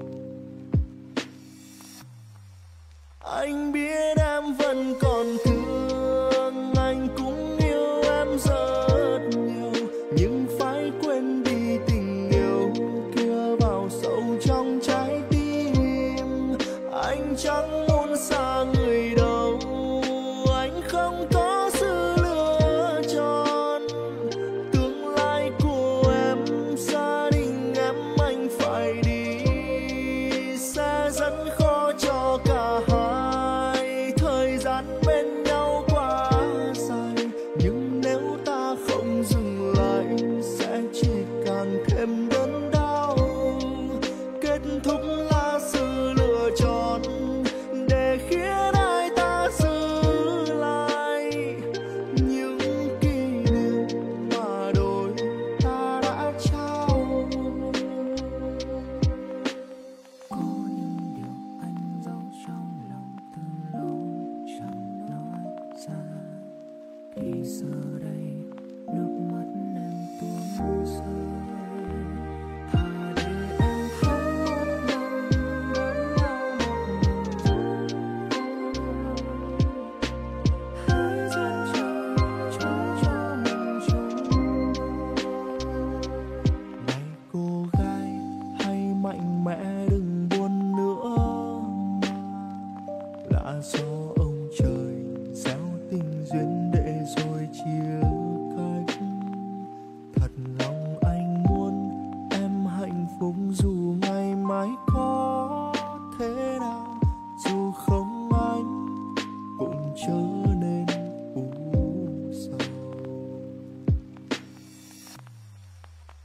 Anh biết em vẫn còn thương, anh cũng yêu em rất nhiều, nhưng phải quên đi tình yêu kia vào sâu trong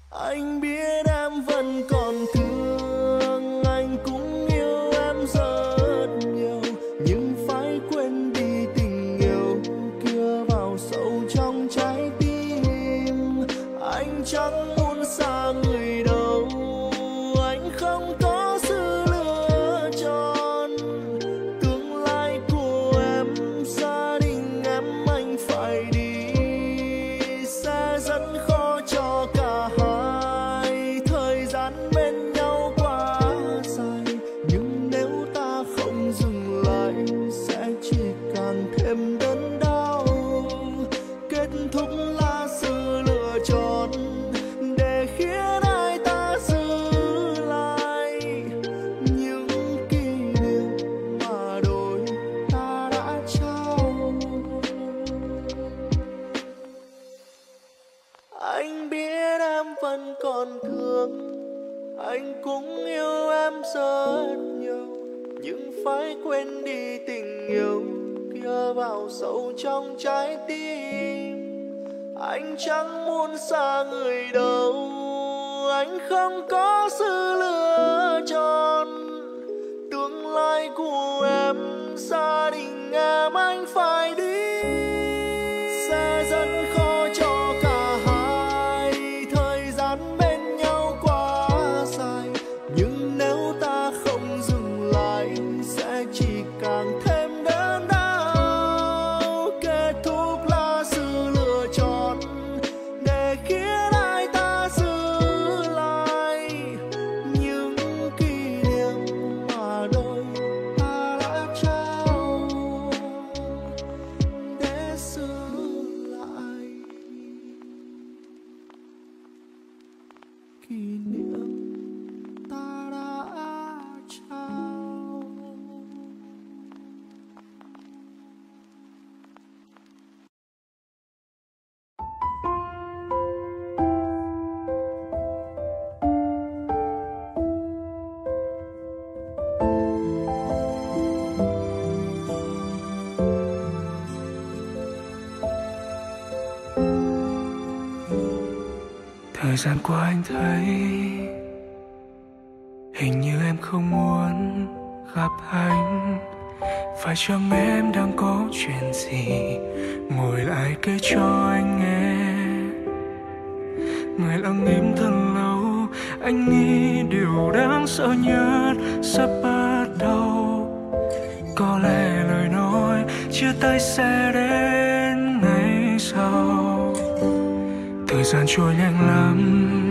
Anh biết em vẫn còn thương, anh cũng yêu em rất nhiều, nhưng phải quên đi tình yêu kia vào sâu trong trái tim. Anh chẳng muốn xa người đâu, anh không có sự lựa chọn. Tương lai của em, gia đình em anh phải đi, sẽ rất khó cho cả hai. Thời gian bên nhau quá dài, nhưng nếu ta không dừng lại sẽ chỉ càng thêm đớn đau. Kết thúc là sự lựa chọn để khiến ai ta giữ lại những kỷ niệm mà đôi ta đã trao. Anh biết em vẫn còn thương, anh cũng yêu em rất nhiều, nhưng phải quên đi tình yêu kia vào sâu trong trái tim. Anh chẳng muốn xa người đâu, anh không có sự lựa chọn. Tương lai của em, gia đình em anh phải đi, sẽ rất khó cho cả hai. Thời gian bên nhau quá dài, nhưng nếu ta không dừng lại sẽ chỉ càng thêm đớn đau. Kết thúc là sự lựa chọn để khiến ai ta giữ lại những kỷ niệm mà đôi ta đã trao, để giữ lại kỷ niệm ta đã trao. Thời gian qua anh thấy hình như em không muốn gặp anh. Phải chăng em đang có chuyện gì, ngồi lại kể cho anh nghe. Người lặng im thật lâu, anh nghĩ điều đáng sợ nhất sắp bắt đầu. Có lẽ lời nói chia tay sẽ đến ngày sau. Thời gian trôi nhanh lắm,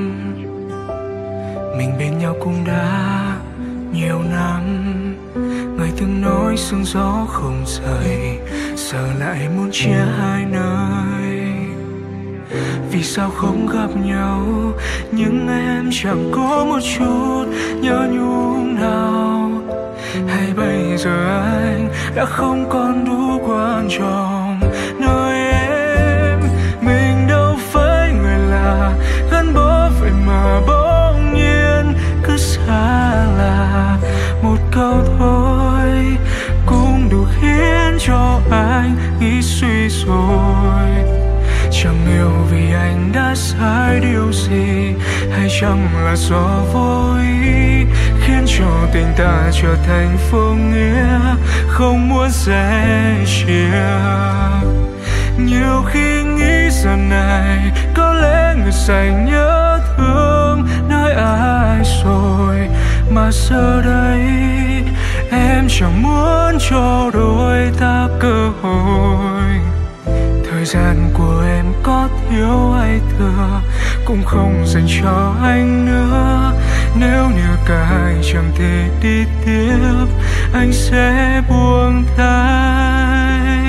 mình bên nhau cũng đã nhiều năm. Người từng nói sương gió không rời, giờ lại muốn chia hai nơi. Vì sao không gặp nhau, nhưng em chẳng có một chút nhớ nhung nào. Hay bây giờ anh đã không còn đủ quan trọng nơi em. Mình đâu phải người lạ, gắn bó vậy mà bỗng nhiên cứ xa lạ. Một câu thôi cũng đủ khiến cho anh nghĩ suy rồi. Chẳng yêu vì anh đã sai điều gì, hay chẳng là do vô ý khiến cho tình ta trở thành vô nghĩa, không muốn sẻ chia. Nhiều khi nghĩ giờ này có lẽ người dành nhớ thương nơi ai rồi, mà giờ đây em chẳng muốn cho đôi ta cơ hội. Thời gian của em có thiếu hay thừa cũng không dành cho anh nữa. Nếu như cả hai chẳng thể đi tiếp, anh sẽ buông tay.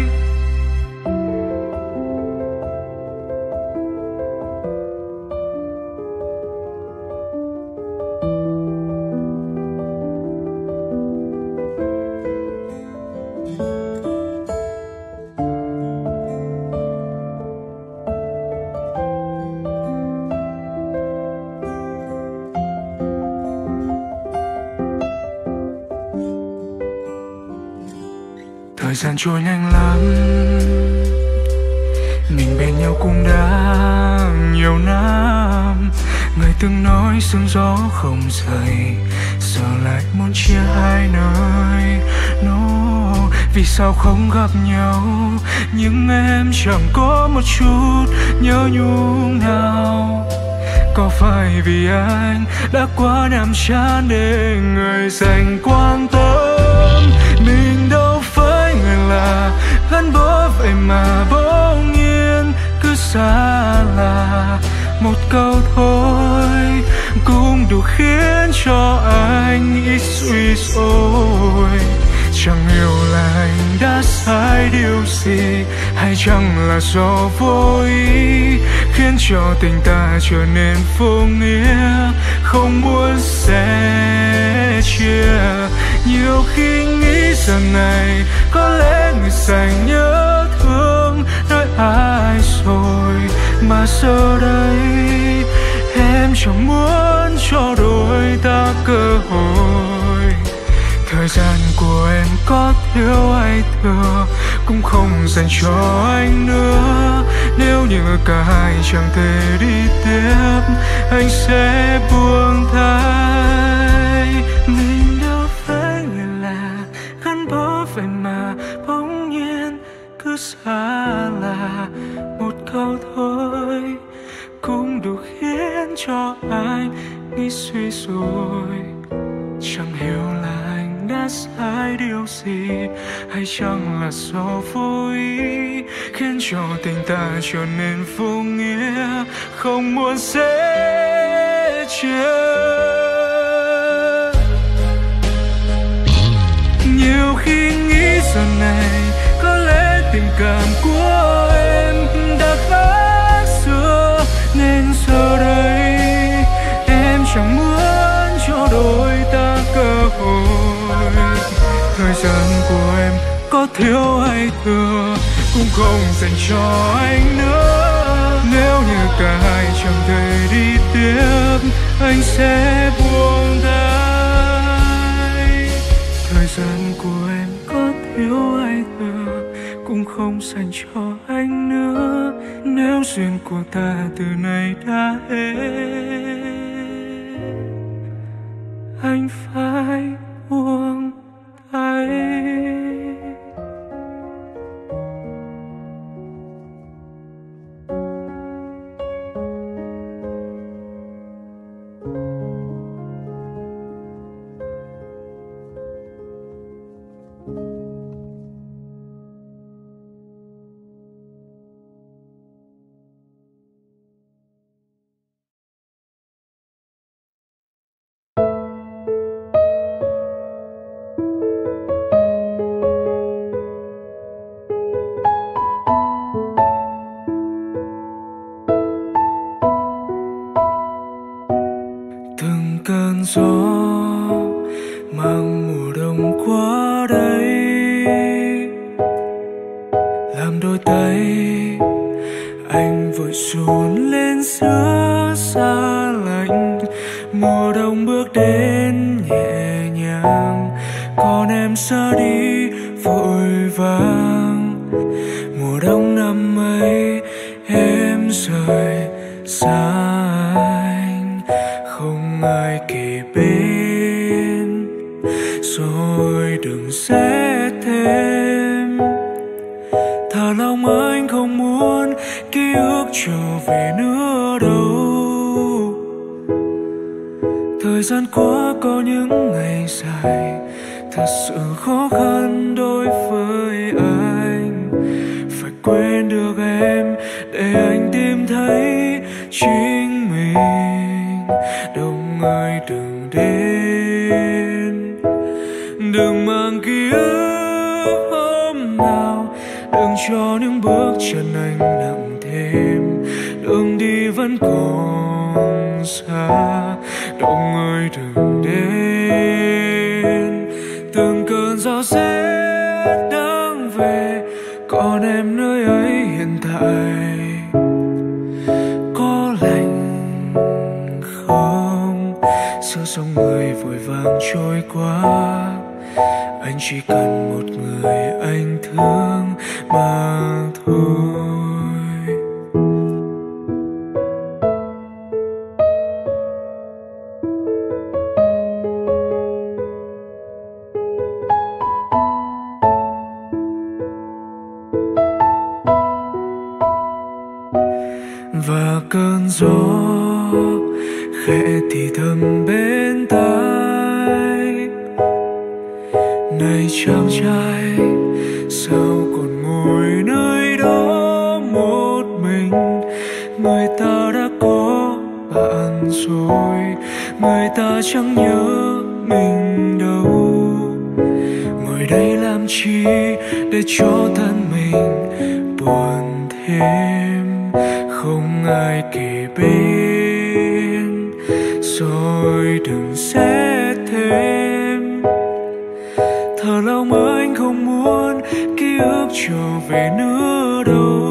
Thời gian trôi nhanh lắm, mình bên nhau cũng đã nhiều năm. từng nói sương gió không rời, giờ lại muốn chia hai nơi. No, vì sao không gặp nhau, nhưng em chẳng có một chút nhớ nhung nào. Có phải vì anh đã quá nhàm chán để người dành quan tâm? Mình đâu phải người lạ, gắn bó vậy mà bỗng nhiên cứ xa lạ. Một câu thôi cũng đủ khiến cho anh ít suy rồi. Chẳng hiểu là anh đã sai điều gì, hay chẳng là do vô ý khiến cho tình ta trở nên vô nghĩa, không muốn sẻ chia. Nhiều khi nghĩ giờ này có lẽ người dành nhớ thương nơi ai rồi, mà giờ đây em chẳng muốn cho đôi ta cơ hội. Thời gian của em có thiếu hay thừa cũng không dành cho anh nữa. Nếu như cả hai chẳng thể đi tiếp, anh sẽ buông tay. Mình đâu phải người lạ, gắn bó vậy mà bỗng nhiên cứ xa lạ. Một câu thôi cũng đủ khiến cho anh nghĩ suy rồi. Chẳng hiểu là anh đã sai điều gì, hay chẳng là do vô ý khiến cho tình ta trở nên vô nghĩa, không muốn sẻ chia. Nhiều khi nghĩ giờ này có lẽ tình cảm của em đã khác xưa, nên giờ đây em chẳng muốn cho đôi ta cơ hội. Thời gian của em có thiếu hay thừa cũng không dành cho anh nữa. Nếu như cả hai chẳng thể đi tiếp, anh sẽ buông tay. Thời gian của em có thiếu hay thừa cũng không dành cho anh nữa. Nếu duyên của ta từ nay đã hết, anh phải buông tay. Từng cơn gió mang mùa đông qua đây, làm đôi tay anh vội run lên giữa xa lạnh. Mùa đông bước đến nhẹ nhàng, còn em xa đi vội vàng. Mùa đông năm ấy em rời xa anh, không ai kề bên, rồi đừng xét thêm. Thả lòng anh không muốn ký ức trở về nữa đâu. Thời gian qua có những ngày dài thật sự khó khăn đối với anh. Phải quên được em để anh tìm thấy chính mình. Đông ơi đừng đến, đừng mang ký ức hôm nào, đừng cho những bước chân anh nặng thêm. Đường đi vẫn còn xa, đông ơi đừng đến. Từng cơn gió rét đang về, còn em nơi ấy hiện tại có lạnh không? Giữa dòng người vội vàng trôi qua, anh chỉ cần một người anh thương mà thôi. cơn gió khẽ thì thầm bên tai. Này chàng trai, sao còn ngồi nơi đó một mình? Người ta đã có bạn rồi, người ta chẳng nhớ mình đâu. Ngồi đây làm chi để cho thân mình buồn thêm, không ai kề bên, rồi đừng xét thêm. Thở lòng anh không muốn ký ức trở về nữa đâu.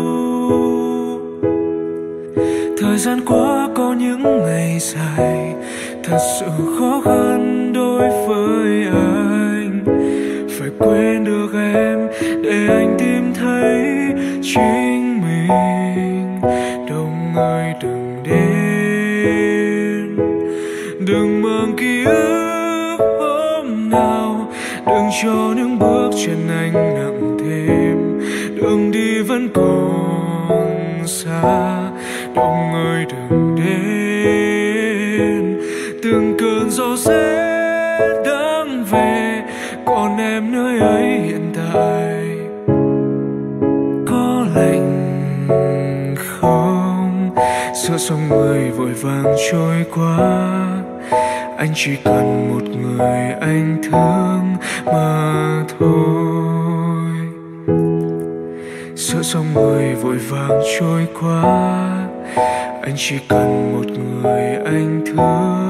Thời gian qua có những ngày dài thật sự khó khăn đối với anh. Phải quên được em để anh tìm thấy chính mình. Đông ơi đừng đến, đừng mang ký ức hôm nào, đừng cho những bước chân anh nặng thêm. Đường đi vẫn còn xa, Đông ơi đừng đến. Từng cơn gió sẽ đang về, còn em nơi ấy hiện tại có lạnh không? Giữa dòng người vội vàng trôi qua, anh chỉ cần một người anh thương mà thôi. Giữa dòng người vội vàng trôi qua, anh chỉ cần một người anh thương